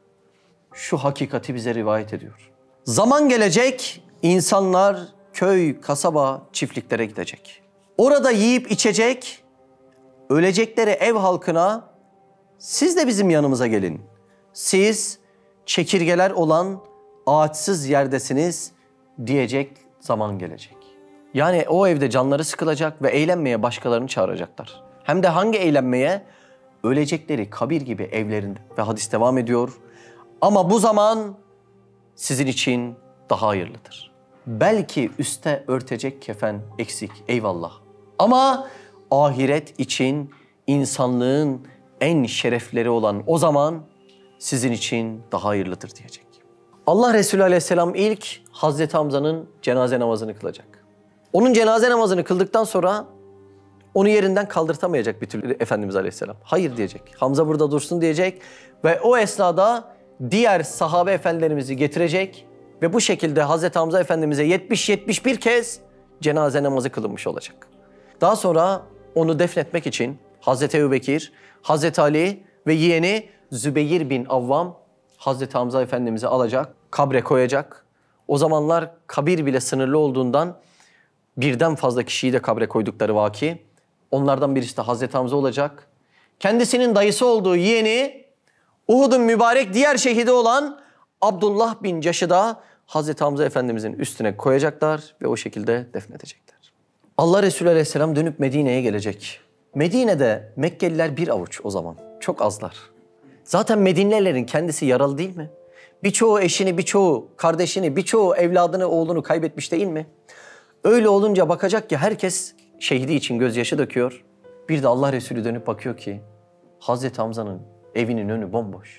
şu hakikati bize rivayet ediyor. Zaman gelecek, insanlar köy, kasaba, çiftliklere gidecek. Orada yiyip içecek, ölecekleri ev halkına siz de bizim yanımıza gelin. Siz çekirgeler olan ağaçsız yerdesiniz diyecek zaman gelecek. Yani o evde canları sıkılacak ve eğlenmeye başkalarını çağıracaklar. Hem de hangi eğlenmeye? Ölecekleri kabir gibi evlerinde. Ve hadis devam ediyor. Ama bu zaman sizin için daha hayırlıdır. Belki üste örtecek kefen eksik, eyvallah. Ama ahiret için insanlığın en şerefleri olan o zaman sizin için daha hayırlıdır diyecek. Allah Resulü Aleyhisselam ilk Hazreti Hamza'nın cenaze namazını kılacak. Onun cenaze namazını kıldıktan sonra onu yerinden kaldırtamayacak bir türlü Efendimiz Aleyhisselam. Hayır diyecek. Hamza burada dursun diyecek ve o esnada diğer sahabe efendilerimizi getirecek ve bu şekilde Hazreti Hamza Efendimiz'e yetmiş yetmiş bir kez cenaze namazı kılınmış olacak. Daha sonra onu defnetmek için Hazreti Ebubekir, Hazreti Ali ve yeğeni Zübeyir bin Avvam Hazreti Hamza Efendimiz'i alacak, kabre koyacak. O zamanlar kabir bile sınırlı olduğundan birden fazla kişiyi de kabre koydukları vaki. Onlardan birisi de Hazreti Hamza olacak. Kendisinin dayısı olduğu yeğeni Uhud'un mübarek diğer şehidi olan Abdullah bin Caş'ı da Hazreti Hamza Efendimizin üstüne koyacaklar ve o şekilde defnedecekler. Allah Resulü Aleyhisselam dönüp Medine'ye gelecek. Medine'de Mekkeliler bir avuç o zaman. Çok azlar. Zaten Medinelilerin kendisi yaralı değil mi? Birçoğu eşini, birçoğu kardeşini, birçoğu evladını, oğlunu kaybetmiş değil mi? Öyle olunca bakacak ki herkes şehidi için gözyaşı döküyor. Bir de Allah Resulü dönüp bakıyor ki Hazreti Hamza'nın evinin önü bomboş.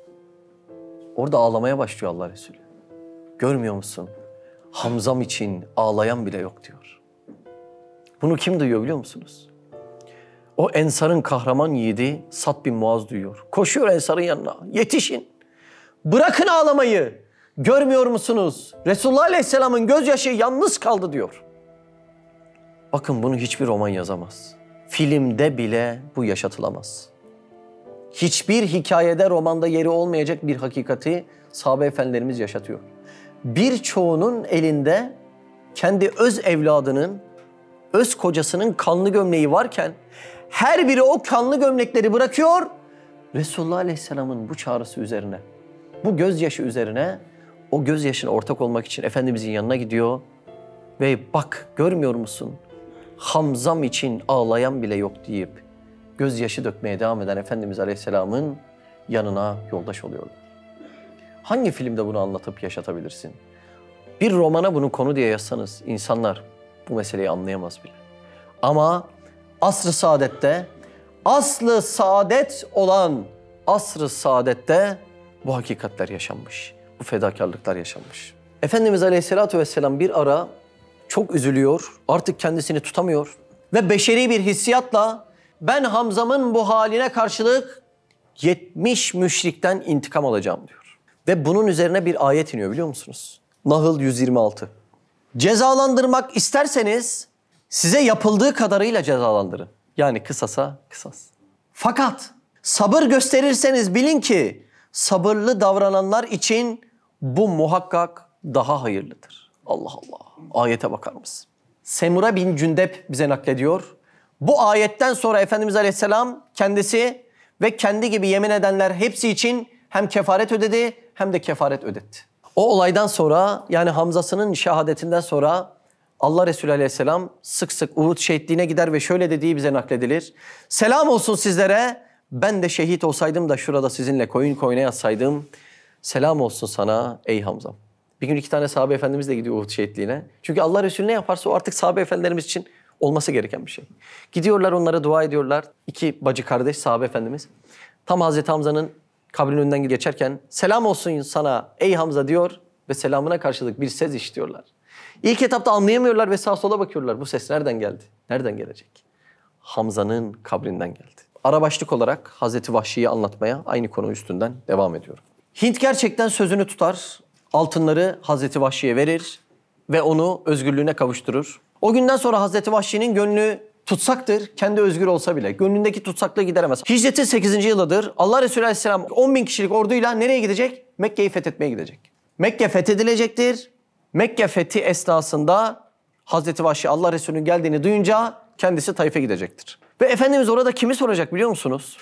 Orada ağlamaya başlıyor Allah Resulü. Görmüyor musun? Hamzam için ağlayan bile yok diyor. Bunu kim duyuyor biliyor musunuz? O Ensar'ın kahraman yiğidi Sa'd bin Muaz duyuyor. Koşuyor Ensar'ın yanına. Yetişin. Bırakın ağlamayı. Görmüyor musunuz? Resulullah Aleyhisselam'ın gözyaşı yalnız kaldı diyor. Bakın bunu hiçbir roman yazamaz. Filmde bile bu yaşatılamaz. Hiçbir hikayede, romanda yeri olmayacak bir hakikati sahabe efendilerimiz yaşatıyor. birçoğunun elinde kendi öz evladının, öz kocasının kanlı gömleği varken her biri o kanlı gömlekleri bırakıyor. Resulullah Aleyhisselam'ın bu çağrısı üzerine, bu gözyaşı üzerine o gözyaşına ortak olmak için Efendimizin yanına gidiyor ve bak görmüyor musun? Hamzam için ağlayan bile yok deyip gözyaşı dökmeye devam eden Efendimiz Aleyhisselam'ın yanına yoldaş oluyorlar. Hangi filmde bunu anlatıp yaşatabilirsin? Bir romana bunu konu diye yazsanız insanlar bu meseleyi anlayamaz bile. Ama asr-ı saadette, aslı saadet olan asr-ı saadette bu hakikatler yaşanmış. Bu fedakarlıklar yaşanmış. Efendimiz Aleyhisselatü Vesselam bir ara çok üzülüyor, artık kendisini tutamıyor ve beşeri bir hissiyatla ben Hamzam'ın bu haline karşılık yetmiş müşrikten intikam alacağım diyor. Ve bunun üzerine bir ayet iniyor biliyor musunuz? Nahl yüz yirmi altı. Cezalandırmak isterseniz size yapıldığı kadarıyla cezalandırın. Yani kısasa kısas. Fakat sabır gösterirseniz bilin ki sabırlı davrananlar için bu muhakkak daha hayırlıdır. Allah Allah. Ayete bakar mısın? Semura bin Cündep bize naklediyor. Bu ayetten sonra Efendimiz Aleyhisselam kendisi ve kendi gibi yemin edenler hepsi için hem kefaret ödedi hem de kefaret ödetti. O olaydan sonra yani Hamza'sının şehadetinden sonra Allah Resulü Aleyhisselam sık sık Uhud şehitliğine gider ve şöyle dediği bize nakledilir. Selam olsun sizlere, ben de şehit olsaydım da şurada sizinle koyun koyuna yatsaydım. Selam olsun sana ey Hamzam. Bir gün iki tane sahabe efendimiz de gidiyor Uhud şehitliğine. Çünkü Allah Resulü ne yaparsa o artık sahabe efendilerimiz için olması gereken bir şey. Gidiyorlar onlara dua ediyorlar. İki bacı kardeş sahabe efendimiz. Tam Hazreti Hamza'nın kabrinin önünden geçerken selam olsun sana ey Hamza diyor ve selamına karşılık bir ses işitiyorlar. İlk etapta anlayamıyorlar ve sağa sola bakıyorlar. Bu ses nereden geldi? Nereden gelecek? Hamza'nın kabrinden geldi. Ara başlık olarak Hazreti Vahşi'yi anlatmaya aynı konu üstünden devam ediyorum. Hint gerçekten sözünü tutar, altınları Hazreti Vahşi'ye verir ve onu özgürlüğüne kavuşturur. O günden sonra Hazreti Vahşi'nin gönlü tutsaktır, kendi özgür olsa bile. Gönlündeki tutsaklığı gideremez. Hicretin sekizinci yılıdır. Allah Resulü Aleyhisselam on bin kişilik orduyla nereye gidecek? Mekke'yi fethetmeye gidecek. Mekke fethedilecektir. Mekke fethi esnasında Hazreti Vahşi Allah Resulü'nün geldiğini duyunca kendisi Taif'e gidecektir. Ve Efendimiz orada kimi soracak biliyor musunuz?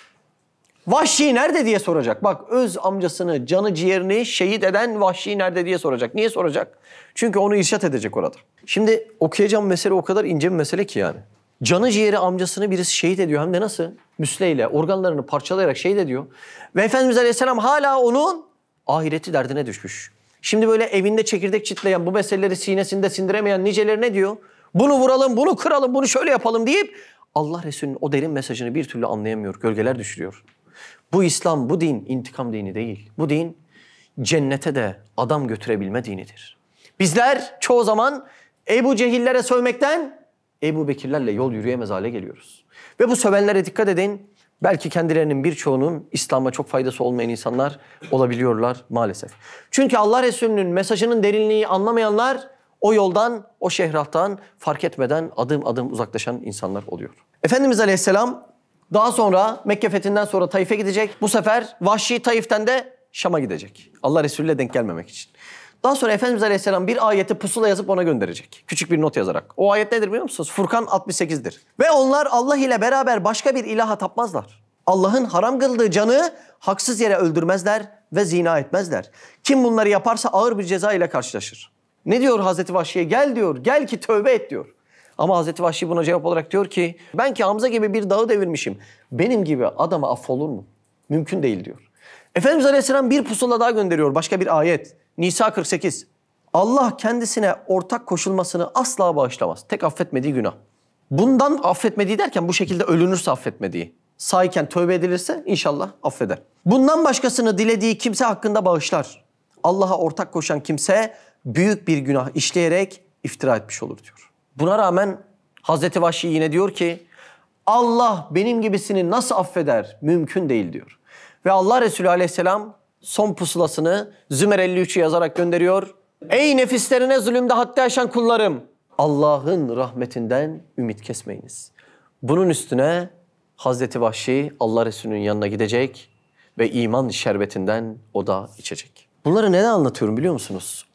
Vahşi nerede diye soracak. Bak öz amcasını, canı ciğerini şehit eden Vahşi nerede diye soracak. Niye soracak? Çünkü onu irşat edecek orada. Şimdi okuyacağım mesele o kadar ince bir mesele ki yani. Canı ciğeri amcasını birisi şehit ediyor. Hem de nasıl? Müsleyle organlarını parçalayarak şehit ediyor. Ve Efendimiz Aleyhisselam hala onun ahireti derdine düşmüş. Şimdi böyle evinde çekirdek çitleyen, bu meseleleri sinesinde sindiremeyen niceleri ne diyor? Bunu vuralım, bunu kıralım, bunu şöyle yapalım deyip Allah Resulü'nün o derin mesajını bir türlü anlayamıyor. Gölgeler düşürüyor. Bu İslam, bu din intikam dini değil. Bu din cennete de adam götürebilme dinidir. Bizler çoğu zaman Ebu Cehillere sövmekten Ebu Bekirlerle yol yürüyemez hale geliyoruz. Ve bu sövenlere dikkat edin. Belki kendilerinin birçoğunun İslam'a çok faydası olmayan insanlar olabiliyorlar maalesef. Çünkü Allah Resulü'nün mesajının derinliği anlamayanlar o yoldan, o şehrahtan fark etmeden adım adım uzaklaşan insanlar oluyor. Efendimiz Aleyhisselam daha sonra Mekke fethinden sonra Taif'e gidecek. Bu sefer Vahşi Taif'ten de Şam'a gidecek. Allah Resulü'yle denk gelmemek için. Daha sonra Efendimiz Aleyhisselam bir ayeti pusula yazıp ona gönderecek. Küçük bir not yazarak. O ayet nedir biliyor musunuz? Furkan altmış sekiz'dir. Ve onlar Allah ile beraber başka bir ilaha tapmazlar. Allah'ın haram kıldığı canı haksız yere öldürmezler ve zina etmezler. Kim bunları yaparsa ağır bir ceza ile karşılaşır. Ne diyor Hazreti Vahşi'ye? Gel diyor, gel ki tövbe et diyor. Ama Hazreti Vahşi buna cevap olarak diyor ki ben ki Hamza gibi bir dağı devirmişim. Benim gibi adama affolur mu? Mümkün değil diyor. Efendimiz Aleyhisselam bir pusula daha gönderiyor. Başka bir ayet. Nisa kırk sekiz. Allah kendisine ortak koşulmasını asla bağışlamaz. Tek affetmediği günah. Bundan affetmediği derken bu şekilde ölünürse affetmediği. Sağyken tövbe edilirse inşallah affeder. Bundan başkasını dilediği kimse hakkında bağışlar. Allah'a ortak koşan kimse büyük bir günah işleyerek iftira etmiş olur diyor. Buna rağmen Hazreti Vahşi yine diyor ki Allah benim gibisini nasıl affeder? Mümkün değil diyor. Ve Allah Resulü Aleyhisselam son pusulasını Zümer elli üç'ü yazarak gönderiyor. Ey nefislerine zulümde haddi aşan kullarım! Allah'ın rahmetinden ümit kesmeyiniz. Bunun üstüne Hazreti Vahşi Allah Resulü'nün yanına gidecek ve iman şerbetinden o da içecek. Bunları neden anlatıyorum biliyor musunuz?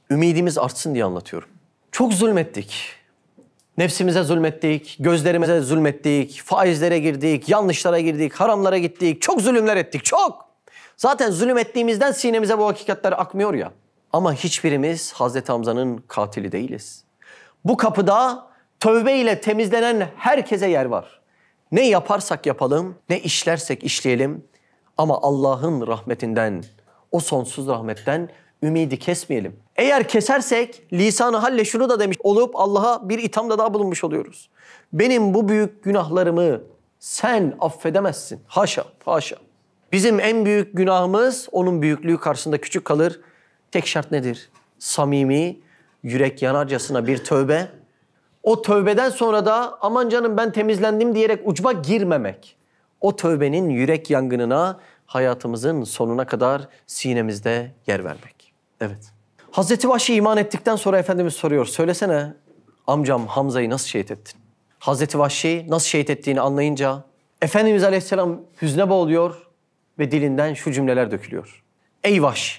ümidimiz artsın diye anlatıyorum. Çok zulmettik. Nefsimize zulmettik, gözlerimize zulmettik, faizlere girdik, yanlışlara girdik, haramlara gittik. Çok zulümler ettik, çok. Zaten zulüm ettiğimizden sinemize bu hakikatler akmıyor ya. Ama hiçbirimiz Hazreti Hamza'nın katili değiliz. Bu kapıda tövbe ile temizlenen herkese yer var. Ne yaparsak yapalım, ne işlersek işleyelim. Ama Allah'ın rahmetinden, o sonsuz rahmetten ümidi kesmeyelim. Eğer kesersek lisan-ı halle şunu da demiş olup Allah'a bir ithamda daha bulunmuş oluyoruz. Benim bu büyük günahlarımı sen affedemezsin. Haşa, haşa. Bizim en büyük günahımız onun büyüklüğü karşısında küçük kalır. Tek şart nedir? Samimi, yürek yanarcasına bir tövbe. O tövbeden sonra da aman canım ben temizlendim diyerek ucba girmemek. O tövbenin yürek yangınına hayatımızın sonuna kadar sinemizde yer vermek. Evet. Hazreti Vahşi iman ettikten sonra Efendimiz soruyor. Söylesene amcam Hamza'yı nasıl şehit ettin? Hazreti Vahşi nasıl şehit ettiğini anlayınca Efendimiz Aleyhisselam hüzne boğuluyor ve dilinden şu cümleler dökülüyor. Ey Vahşi,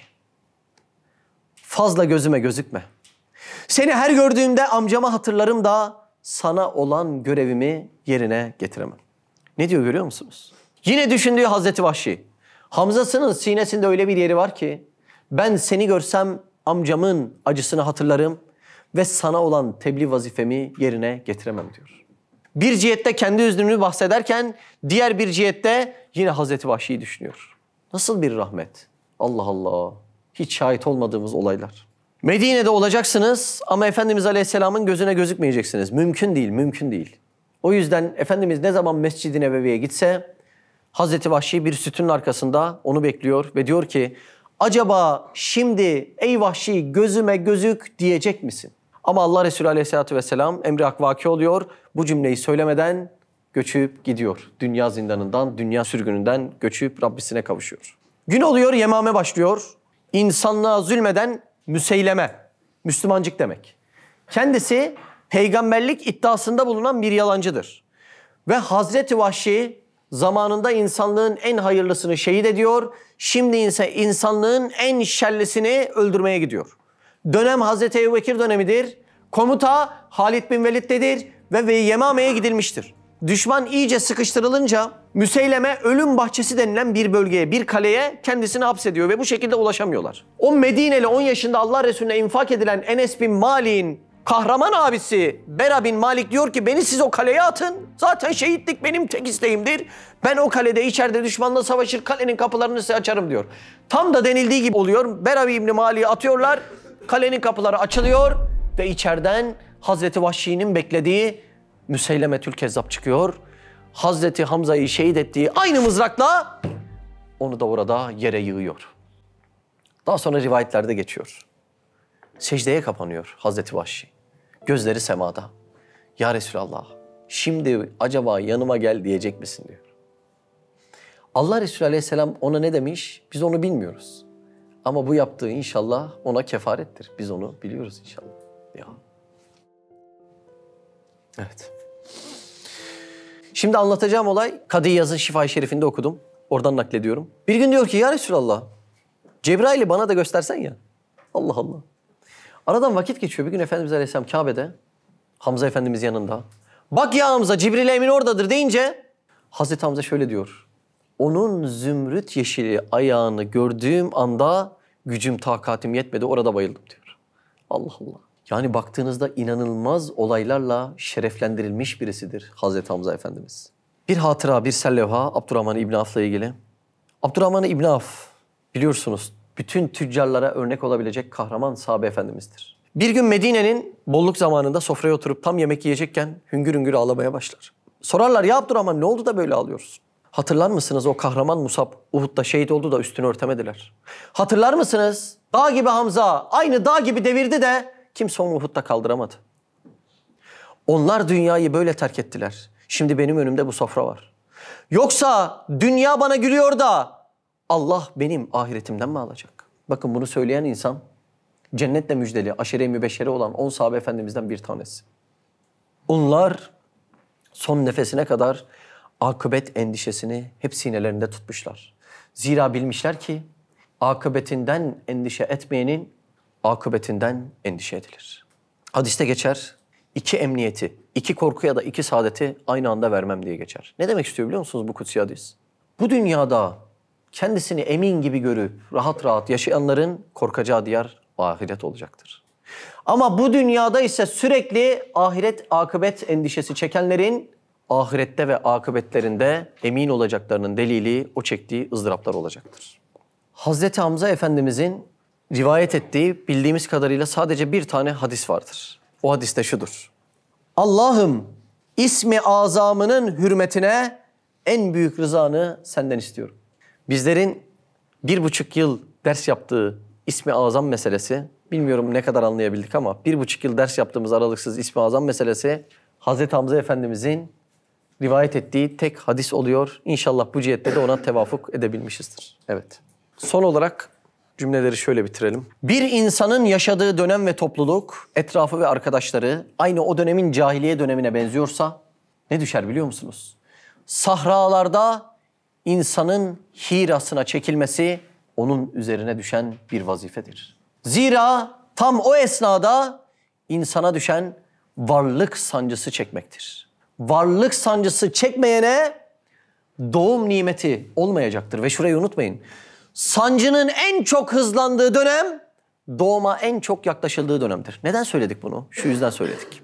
fazla gözüme gözükme. Seni her gördüğümde amcama hatırlarım da sana olan görevimi yerine getiremem. Ne diyor görüyor musunuz? Yine düşündüğü Hazreti Vahşi. Hamza'sının sinesinde öyle bir yeri var ki ben seni görsem amcamın acısını hatırlarım ve sana olan tebliğ vazifemi yerine getiremem diyor. Bir cihette kendi üzününü bahsederken diğer bir cihette yine Hazreti Vahşi'yi düşünüyor. Nasıl bir rahmet? Allah Allah. Hiç şahit olmadığımız olaylar. Medine'de olacaksınız ama Efendimiz Aleyhisselam'ın gözüne gözükmeyeceksiniz. Mümkün değil, mümkün değil. O yüzden Efendimiz ne zaman Mescid-i Nebevi'ye gitse Hazreti Vahşi bir sütunun arkasında onu bekliyor ve diyor ki acaba şimdi ey Vahşi gözüme gözük diyecek misin? Ama Allah Resulü Aleyhisselatü Vesselam emri hak vaki oluyor. Bu cümleyi söylemeden göçüp gidiyor. Dünya zindanından, dünya sürgününden göçüp Rabbisine kavuşuyor. Gün oluyor, Yemame başlıyor. İnsanlığa zulmeden Müseyleme, Müslümancık demek. Kendisi peygamberlik iddiasında bulunan bir yalancıdır. Ve Hazreti Vahşi zamanında insanlığın en hayırlısını şehit ediyor. Şimdi ise insanlığın en şerlisini öldürmeye gidiyor. Dönem Hazreti Ebubekir dönemidir. Komuta Halid bin Velid'dedir ve Yemame'ye gidilmiştir. Düşman iyice sıkıştırılınca Müseyleme ölüm bahçesi denilen bir bölgeye, bir kaleye kendisini hapsediyor ve bu şekilde ulaşamıyorlar. O Medineli on yaşında Allah Resulüne infak edilen Enes bin Malik'in kahraman abisi Bera bin Malik diyor ki beni siz o kaleye atın. Zaten şehitlik benim tek isteğimdir. Ben o kalede içeride düşmanla savaşır kalenin kapılarını size açarım diyor. Tam da denildiği gibi oluyor. Bera bin Malik'i atıyorlar. Kalenin kapıları açılıyor ve içeriden Hazreti Vahşi'nin beklediği Müseylemetül Kezzab çıkıyor. Hazreti Hamza'yı şehit ettiği aynı mızrakla onu da orada yere yığıyor. Daha sonra rivayetlerde geçiyor. Secdeye kapanıyor Hazreti Vahşi. Gözleri semada. Ya Resulallah şimdi acaba yanıma gel diyecek misin diyor. Allah Resulü Aleyhisselam ona ne demiş biz onu bilmiyoruz. Ama bu yaptığı inşallah ona kefarettir. Biz onu biliyoruz inşallah. Ya. Evet. Şimdi anlatacağım olay Kadı İyaz'ın Şifa-i Şerif'inde okudum. Oradan naklediyorum. Bir gün diyor ki ya Resulallah Cebrail'i bana da göstersen ya. Allah Allah. Aradan vakit geçiyor. Bir gün Efendimiz Aleyhisselam Kabe'de. Hamza Efendimiz yanında. Bak ya Hamza Cibril Emin oradadır deyince Hazreti Hamza şöyle diyor. Onun zümrüt yeşili ayağını gördüğüm anda gücüm takatim yetmedi orada bayıldım diyor. Allah Allah. Yani baktığınızda inanılmaz olaylarla şereflendirilmiş birisidir Hazreti Hamza Efendimiz. Bir hatıra, bir sellevha Abdurrahman İbni Avf'la ilgili. Abdurrahman İbni Avf biliyorsunuz bütün tüccarlara örnek olabilecek kahraman sahabe efendimizdir. Bir gün Medine'nin bolluk zamanında sofraya oturup tam yemek yiyecekken hüngür hüngür ağlamaya başlar. Sorarlar ya Abdurrahman ne oldu da böyle ağlıyorsun? Hatırlar mısınız o kahraman Musab Uhud'da şehit oldu da üstünü örtemediler. Hatırlar mısınız? Dağ gibi Hamza aynı dağ gibi devirdi de kimse onu Uhud'da kaldıramadı. Onlar dünyayı böyle terk ettiler. Şimdi benim önümde bu sofra var. Yoksa dünya bana gülüyor da Allah benim ahiretimden mi alacak? Bakın bunu söyleyen insan cennetle müjdeli, aşire-i mübeşşere olan on sahabe efendimizden bir tanesi. Onlar son nefesine kadar akıbet endişesini hep sinelerinde tutmuşlar. Zira bilmişler ki akıbetinden endişe etmeyenin akıbetinden endişe edilir. Hadiste geçer, iki emniyeti, iki korku ya da iki saadeti aynı anda vermem diye geçer. Ne demek istiyor biliyor musunuz bu kutsi hadis? Bu dünyada kendisini emin gibi görüp rahat rahat yaşayanların korkacağı diyar ahiret olacaktır. Ama bu dünyada ise sürekli ahiret akıbet endişesi çekenlerin ahirette ve akıbetlerinde emin olacaklarının delili o çektiği ızdıraplar olacaktır. Hazreti Hamza Efendimizin rivayet ettiği bildiğimiz kadarıyla sadece bir tane hadis vardır. O hadis de şudur. Allah'ım ismi azamının hürmetine en büyük rızanı senden istiyorum. Bizlerin bir buçuk yıl ders yaptığı ismi azam meselesi, bilmiyorum ne kadar anlayabildik ama bir buçuk yıl ders yaptığımız aralıksız ismi azam meselesi Hazreti Hamza Efendimizin rivayet ettiği tek hadis oluyor. İnşallah bu cihette de ona tevafuk edebilmişizdir. Evet. Son olarak cümleleri şöyle bitirelim. Bir insanın yaşadığı dönem ve topluluk, etrafı ve arkadaşları aynı o dönemin cahiliye dönemine benziyorsa ne düşer biliyor musunuz? Sahralarda insanın hirasına çekilmesi onun üzerine düşen bir vazifedir. Zira tam o esnada insana düşen varlık sancısı çekmektir. Varlık sancısı çekmeyene doğum nimeti olmayacaktır. Ve şurayı unutmayın. Sancının en çok hızlandığı dönem doğuma en çok yaklaşıldığı dönemdir. Neden söyledik bunu? Şu yüzden söyledik.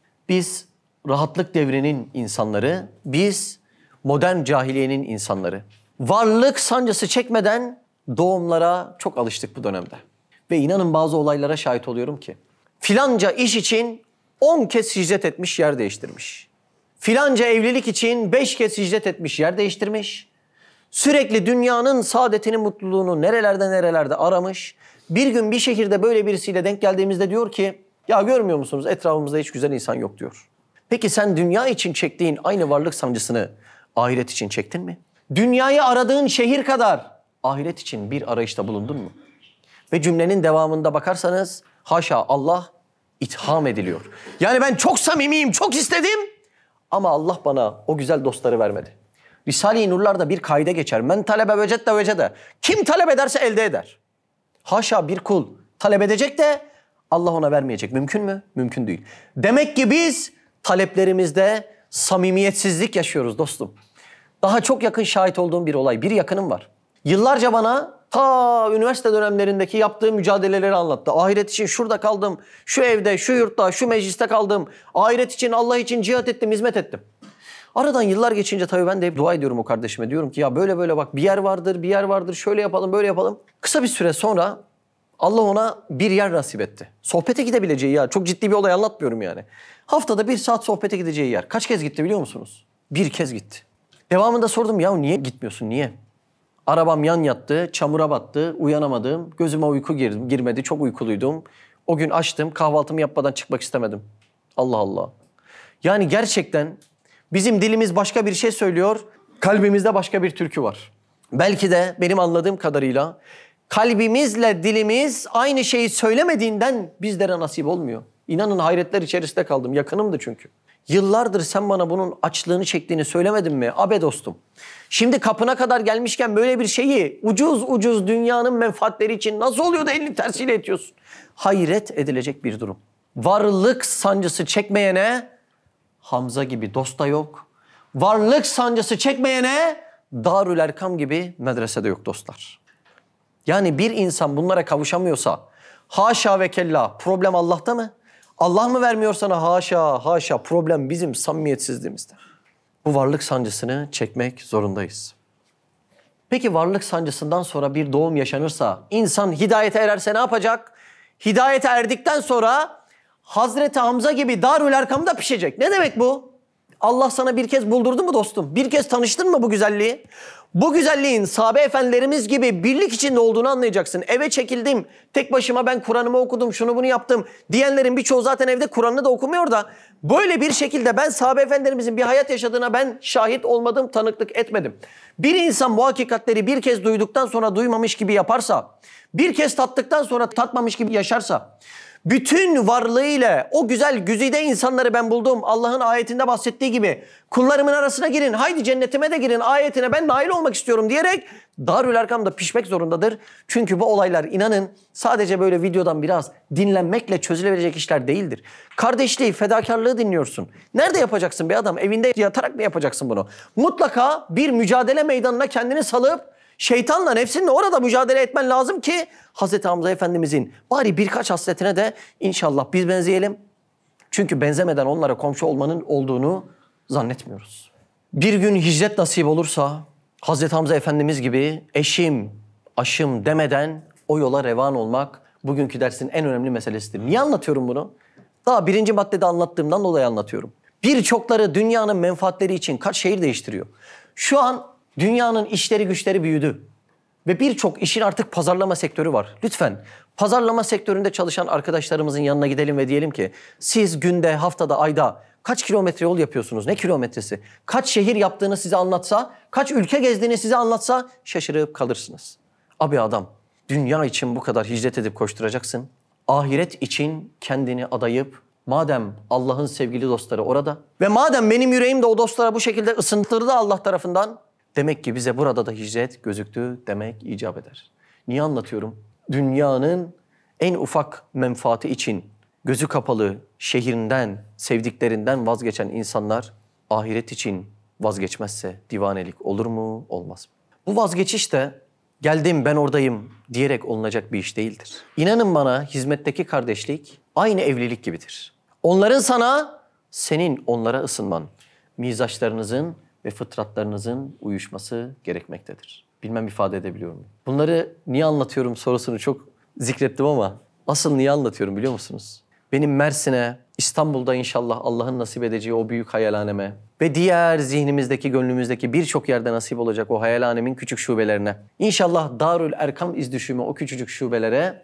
Biz rahatlık devrinin insanları, biz modern cahiliyenin insanları. Varlık sancısı çekmeden doğumlara çok alıştık bu dönemde. Ve inanın bazı olaylara şahit oluyorum ki filanca iş için on kez hicret etmiş, yer değiştirmiş. Filanca evlilik için beş kez hicret etmiş, yer değiştirmiş. Sürekli dünyanın saadetini, mutluluğunu nerelerde nerelerde aramış. Bir gün bir şehirde böyle birisiyle denk geldiğimizde diyor ki, ya görmüyor musunuz etrafımızda hiç güzel insan yok diyor. Peki sen dünya için çektiğin aynı varlık sancısını ahiret için çektin mi? Dünyayı aradığın şehir kadar ahiret için bir arayışta bulundun mu? Ve cümlenin devamında bakarsanız haşa Allah itham ediliyor. Yani ben çok samimiyim, çok istedim ama Allah bana o güzel dostları vermedi. Risale-i Nurlar'da bir kaide geçer. Men talebe vecedde vecede. Kim talep ederse elde eder. Haşa bir kul talep edecek de Allah ona vermeyecek. Mümkün mü? Mümkün değil. Demek ki biz taleplerimizde samimiyetsizlik yaşıyoruz dostum. Daha çok yakın şahit olduğum bir olay. Bir yakınım var. Yıllarca bana ta üniversite dönemlerindeki yaptığım mücadeleleri anlattı. Ahiret için şurada kaldım, şu evde, şu yurtta, şu mecliste kaldım. Ahiret için, Allah için cihat ettim, hizmet ettim. Aradan yıllar geçince tabii ben de hep dua ediyorum o kardeşime. Diyorum ki ya böyle böyle bak bir yer vardır, bir yer vardır. Şöyle yapalım, böyle yapalım. Kısa bir süre sonra Allah ona bir yer nasip etti. Sohbete gidebileceği yer. Çok ciddi bir olay anlatmıyorum yani. Haftada bir saat sohbete gideceği yer. Kaç kez gitti biliyor musunuz? Bir kez gitti. Devamında sordum ya niye gitmiyorsun, niye? Arabam yan yattı, çamura battı, uyanamadım. Gözüme uyku gir girmedi, çok uykuluydum. O gün açtım, kahvaltımı yapmadan çıkmak istemedim. Allah Allah. Yani gerçekten bizim dilimiz başka bir şey söylüyor, kalbimizde başka bir türkü var. Belki de benim anladığım kadarıyla kalbimizle dilimiz aynı şeyi söylemediğinden bizlere nasip olmuyor. İnanın hayretler içerisinde kaldım, yakınımdı çünkü. Yıllardır sen bana bunun açlığını çektiğini söylemedin mi? Abe dostum. Şimdi kapına kadar gelmişken böyle bir şeyi ucuz ucuz dünyanın menfaatleri için nasıl oluyor da elini tersiyle itiyorsun? Hayret edilecek bir durum. Varlık sancısı çekmeyene Hamza gibi dost da yok. Varlık sancısı çekmeyene Darül Erkam gibi medresede yok dostlar. Yani bir insan bunlara kavuşamıyorsa haşa ve kella problem Allah'ta mı? Allah mı vermiyor sana? Haşa haşa, problem bizim samimiyetsizliğimizde. Bu varlık sancısını çekmek zorundayız. Peki varlık sancısından sonra bir doğum yaşanırsa, insan hidayete ererse ne yapacak? Hidayete erdikten sonra Hazreti Hamza gibi Darül Erkam'da pişecek. Ne demek bu? Allah sana bir kez buldurdu mu dostum? Bir kez tanıştın mı bu güzelliği? Bu güzelliğin sahabe efendilerimiz gibi birlik içinde olduğunu anlayacaksın. Eve çekildim, tek başıma ben Kur'an'ımı okudum, şunu bunu yaptım diyenlerin birçoğu zaten evde Kur'an'ını da okumuyor da böyle bir şekilde ben sahabe efendilerimizin bir hayat yaşadığına ben şahit olmadım, tanıklık etmedim. Bir insan bu hakikatleri bir kez duyduktan sonra duymamış gibi yaparsa, bir kez tattıktan sonra tatmamış gibi yaşarsa,
Bütün varlığıyla o güzel güzide insanları ben buldum. Allah'ın ayetinde bahsettiği gibi kullarımın arasına girin, haydi cennetime de girin ayetine ben nail olmak istiyorum diyerek Darül Erkam'da pişmek zorundadır. Çünkü bu olaylar inanın sadece böyle videodan biraz dinlenmekle çözülebilecek işler değildir. Kardeşliği, fedakarlığı dinliyorsun. Nerede yapacaksın be adam? Evinde yatarak mı yapacaksın bunu? Mutlaka bir mücadele meydanına kendini salıp şeytanla, nefsinle orada mücadele etmen lazım ki Hazreti Hamza Efendimizin bari birkaç hasletine de inşallah biz benzeyelim. Çünkü benzemeden onlara komşu olmanın olduğunu zannetmiyoruz. Bir gün hicret nasip olursa Hazreti Hamza Efendimiz gibi eşim, aşım demeden o yola revan olmak bugünkü dersin en önemli meselesidir. Niye anlatıyorum bunu? Daha birinci maddede anlattığımdan dolayı anlatıyorum. Birçokları dünyanın menfaatleri için kaç şehir değiştiriyor. Şu an dünyanın işleri güçleri büyüdü. Ve birçok işin artık pazarlama sektörü var. Lütfen pazarlama sektöründe çalışan arkadaşlarımızın yanına gidelim ve diyelim ki siz günde, haftada, ayda kaç kilometre yol yapıyorsunuz? Ne kilometresi? Kaç şehir yaptığını size anlatsa, kaç ülke gezdiğini size anlatsa şaşırıp kalırsınız. Abi adam, dünya için bu kadar hicret edip koşturacaksın. Ahiret için kendini adayıp madem Allah'ın sevgili dostları orada ve madem benim yüreğim de o dostlara bu şekilde ısındırdı Allah tarafından, demek ki bize burada da hicret gözüktü demek icap eder. Niye anlatıyorum? Dünyanın en ufak menfaati için gözü kapalı şehrinden, sevdiklerinden vazgeçen insanlar ahiret için vazgeçmezse divanelik olur mu, olmaz mı? Bu vazgeçiş de geldim ben oradayım diyerek olunacak bir iş değildir. İnanın bana hizmetteki kardeşlik aynı evlilik gibidir. Onların sana, senin onlara ısınman, mizaçlarınızın ve fıtratlarınızın uyuşması gerekmektedir. Bilmem ifade edebiliyor muyum? Bunları niye anlatıyorum sorusunu çok zikrettim ama asıl niye anlatıyorum biliyor musunuz? Benim Mersin'e, İstanbul'da inşallah Allah'ın nasip edeceği o büyük hayalhaneme ve diğer zihnimizdeki, gönlümüzdeki birçok yerde nasip olacak o hayalhanemin küçük şubelerine, İnşallah Darül Erkam izdüşümü o küçücük şubelere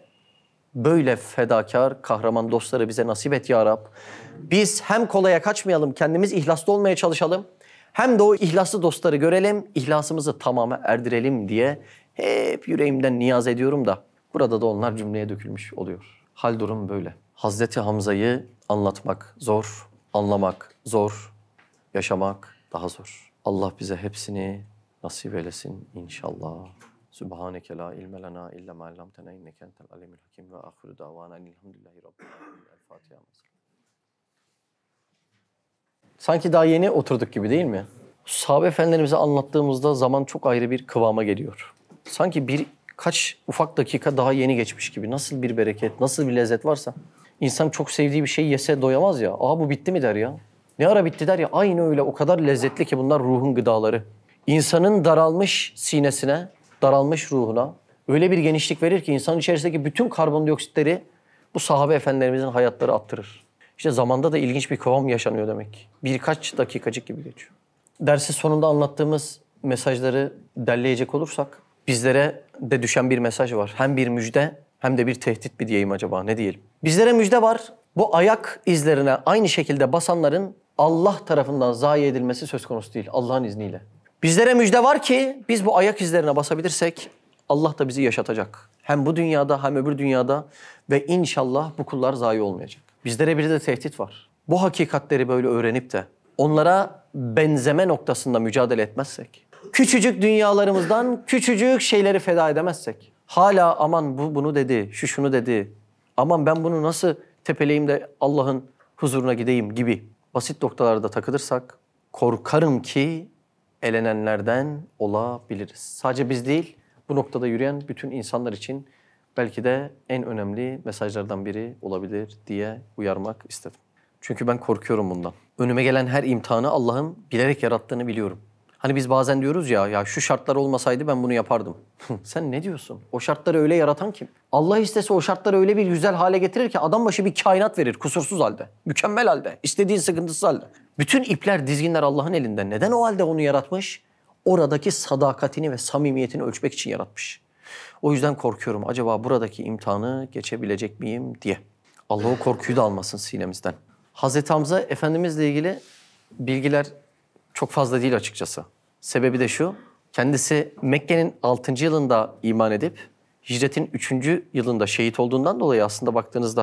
böyle fedakar, kahraman dostları bize nasip et ya Rab. Biz hem kolaya kaçmayalım, kendimiz ihlaslı olmaya çalışalım. Hem de o ihlaslı dostları görelim, ihlasımızı tamama erdirelim diye hep yüreğimden niyaz ediyorum da burada da onlar cümleye dökülmüş oluyor. Hal durum böyle. Hazreti Hamza'yı anlatmak zor, anlamak zor, yaşamak daha zor. Allah bize hepsini nasip eylesin inşallah. Sübhaneke la ilme lena illa ma allamtena inneke entel alimul hakim ve ahiru davana elhamdülillahi rabbil alamin. El Fatiha. Sanki daha yeni oturduk gibi değil mi? Sahabe efendilerimize anlattığımızda zaman çok ayrı bir kıvama geliyor. Sanki birkaç ufak dakika daha yeni geçmiş gibi. Nasıl bir bereket, nasıl bir lezzet varsa. İnsan çok sevdiği bir şey yese doyamaz ya. Aa bu bitti mi der ya. Ne ara bitti der ya. Aynı öyle o kadar lezzetli ki bunlar ruhun gıdaları. İnsanın daralmış sinesine, daralmış ruhuna öyle bir genişlik verir ki insanın içerisindeki bütün karbondioksitleri bu sahabe efendilerimizin hayatları attırır. İşte zamanda da ilginç bir kıvam yaşanıyor demek. Birkaç dakikacık gibi geçiyor. Dersin sonunda anlattığımız mesajları derleyecek olursak bizlere de düşen bir mesaj var. Hem bir müjde hem de bir tehdit mi diyeyim acaba ne diyelim. Bizlere müjde var. Bu ayak izlerine aynı şekilde basanların Allah tarafından zayi edilmesi söz konusu değil Allah'ın izniyle. Bizlere müjde var ki biz bu ayak izlerine basabilirsek Allah da bizi yaşatacak. Hem bu dünyada hem öbür dünyada ve inşallah bu kullar zayi olmayacak. Bizlere bir de tehdit var. Bu hakikatleri böyle öğrenip de onlara benzeme noktasında mücadele etmezsek, küçücük dünyalarımızdan küçücük şeyleri feda edemezsek, hala aman bu bunu dedi, şu şunu dedi, aman ben bunu nasıl tepeleyim de Allah'ın huzuruna gideyim gibi basit noktalarda takılırsak korkarım ki elenenlerden olabiliriz. Sadece biz değil, bu noktada yürüyen bütün insanlar için belki de en önemli mesajlardan biri olabilir diye uyarmak istedim. Çünkü ben korkuyorum bundan. Önüme gelen her imtihanı Allah'ın bilerek yarattığını biliyorum. Hani biz bazen diyoruz ya, ya şu şartlar olmasaydı ben bunu yapardım. Sen ne diyorsun? O şartları öyle yaratan kim? Allah istese o şartları öyle bir güzel hale getirir ki adam başı bir kainat verir kusursuz halde. Mükemmel halde. İstediğin sıkıntısız halde. Bütün ipler, dizginler Allah'ın elinde. Neden o halde onu yaratmış? Oradaki sadakatini ve samimiyetini ölçmek için yaratmış. O yüzden korkuyorum. Acaba buradaki imtihanı geçebilecek miyim diye. Allah o korkuyu da almasın sinemizden. Hazreti Hamza Efendimizle ilgili bilgiler çok fazla değil açıkçası. Sebebi de şu. Kendisi Mekke'nin altıncı yılında iman edip hicretin üçüncü yılında şehit olduğundan dolayı aslında baktığınızda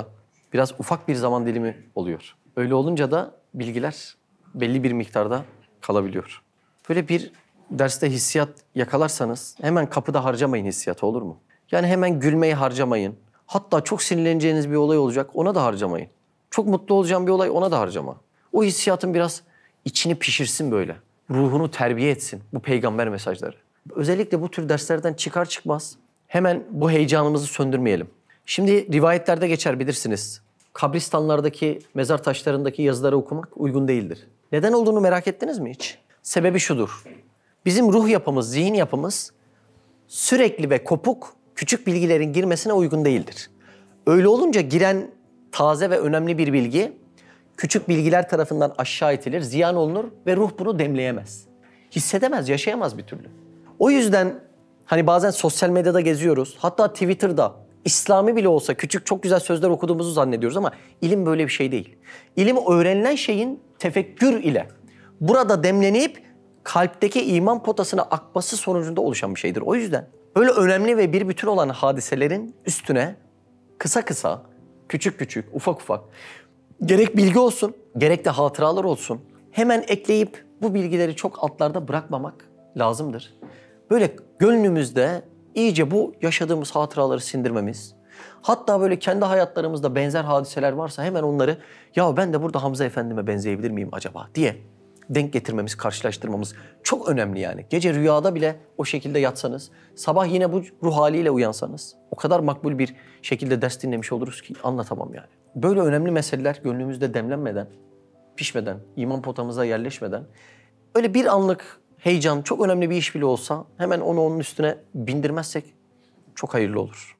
biraz ufak bir zaman dilimi oluyor. Öyle olunca da bilgiler belli bir miktarda kalabiliyor. Böyle bir derste hissiyat yakalarsanız hemen kapıda harcamayın hissiyatı, olur mu? Yani hemen gülmeyi harcamayın. Hatta çok sinirleneceğiniz bir olay olacak, ona da harcamayın. Çok mutlu olacağın bir olay, ona da harcama. O hissiyatın biraz içini pişirsin böyle. Ruhunu terbiye etsin bu peygamber mesajları. Özellikle bu tür derslerden çıkar çıkmaz hemen bu heyecanımızı söndürmeyelim. Şimdi rivayetlerde geçer, bilirsiniz. Kabristanlardaki, mezar taşlarındaki yazıları okumak uygun değildir. Neden olduğunu merak ettiniz mi hiç? Sebebi şudur. Bizim ruh yapımız, zihin yapımız sürekli ve kopuk küçük bilgilerin girmesine uygun değildir. Öyle olunca giren taze ve önemli bir bilgi küçük bilgiler tarafından aşağı itilir, ziyan olunur ve ruh bunu demleyemez. Hissedemez, yaşayamaz bir türlü. O yüzden hani bazen sosyal medyada geziyoruz. Hatta Twitter'da İslami bile olsa küçük çok güzel sözler okuduğumuzu zannediyoruz ama ilim böyle bir şey değil. İlim öğrenilen şeyin tefekkür ile burada demlenip kalpteki iman potasına akması sonucunda oluşan bir şeydir. O yüzden böyle önemli ve bir bütün olan hadiselerin üstüne kısa kısa, küçük küçük, ufak ufak gerek bilgi olsun, gerek de hatıralar olsun hemen ekleyip bu bilgileri çok altlarda bırakmamak lazımdır. Böyle gönlümüzde iyice bu yaşadığımız hatıraları sindirmemiz, hatta böyle kendi hayatlarımızda benzer hadiseler varsa hemen onları ya ben de burada Hamza Efendi'me benzeyebilir miyim acaba diye denk getirmemiz, karşılaştırmamız çok önemli yani. Gece rüyada bile o şekilde yatsanız, sabah yine bu ruh haliyle uyansanız o kadar makbul bir şekilde ders dinlemiş oluruz ki anlatamam yani. Böyle önemli meseleler gönlümüzde demlenmeden, pişmeden, iman potamıza yerleşmeden öyle bir anlık heyecan, çok önemli bir iş bile olsa hemen onu onun üstüne bindirmezsek çok hayırlı olur.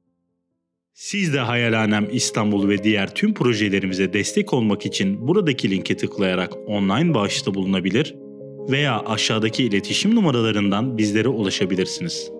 Siz de Hayalhanem İstanbul ve diğer tüm projelerimize destek olmak için buradaki linke tıklayarak online bağışta bulunabilir veya aşağıdaki iletişim numaralarından bizlere ulaşabilirsiniz.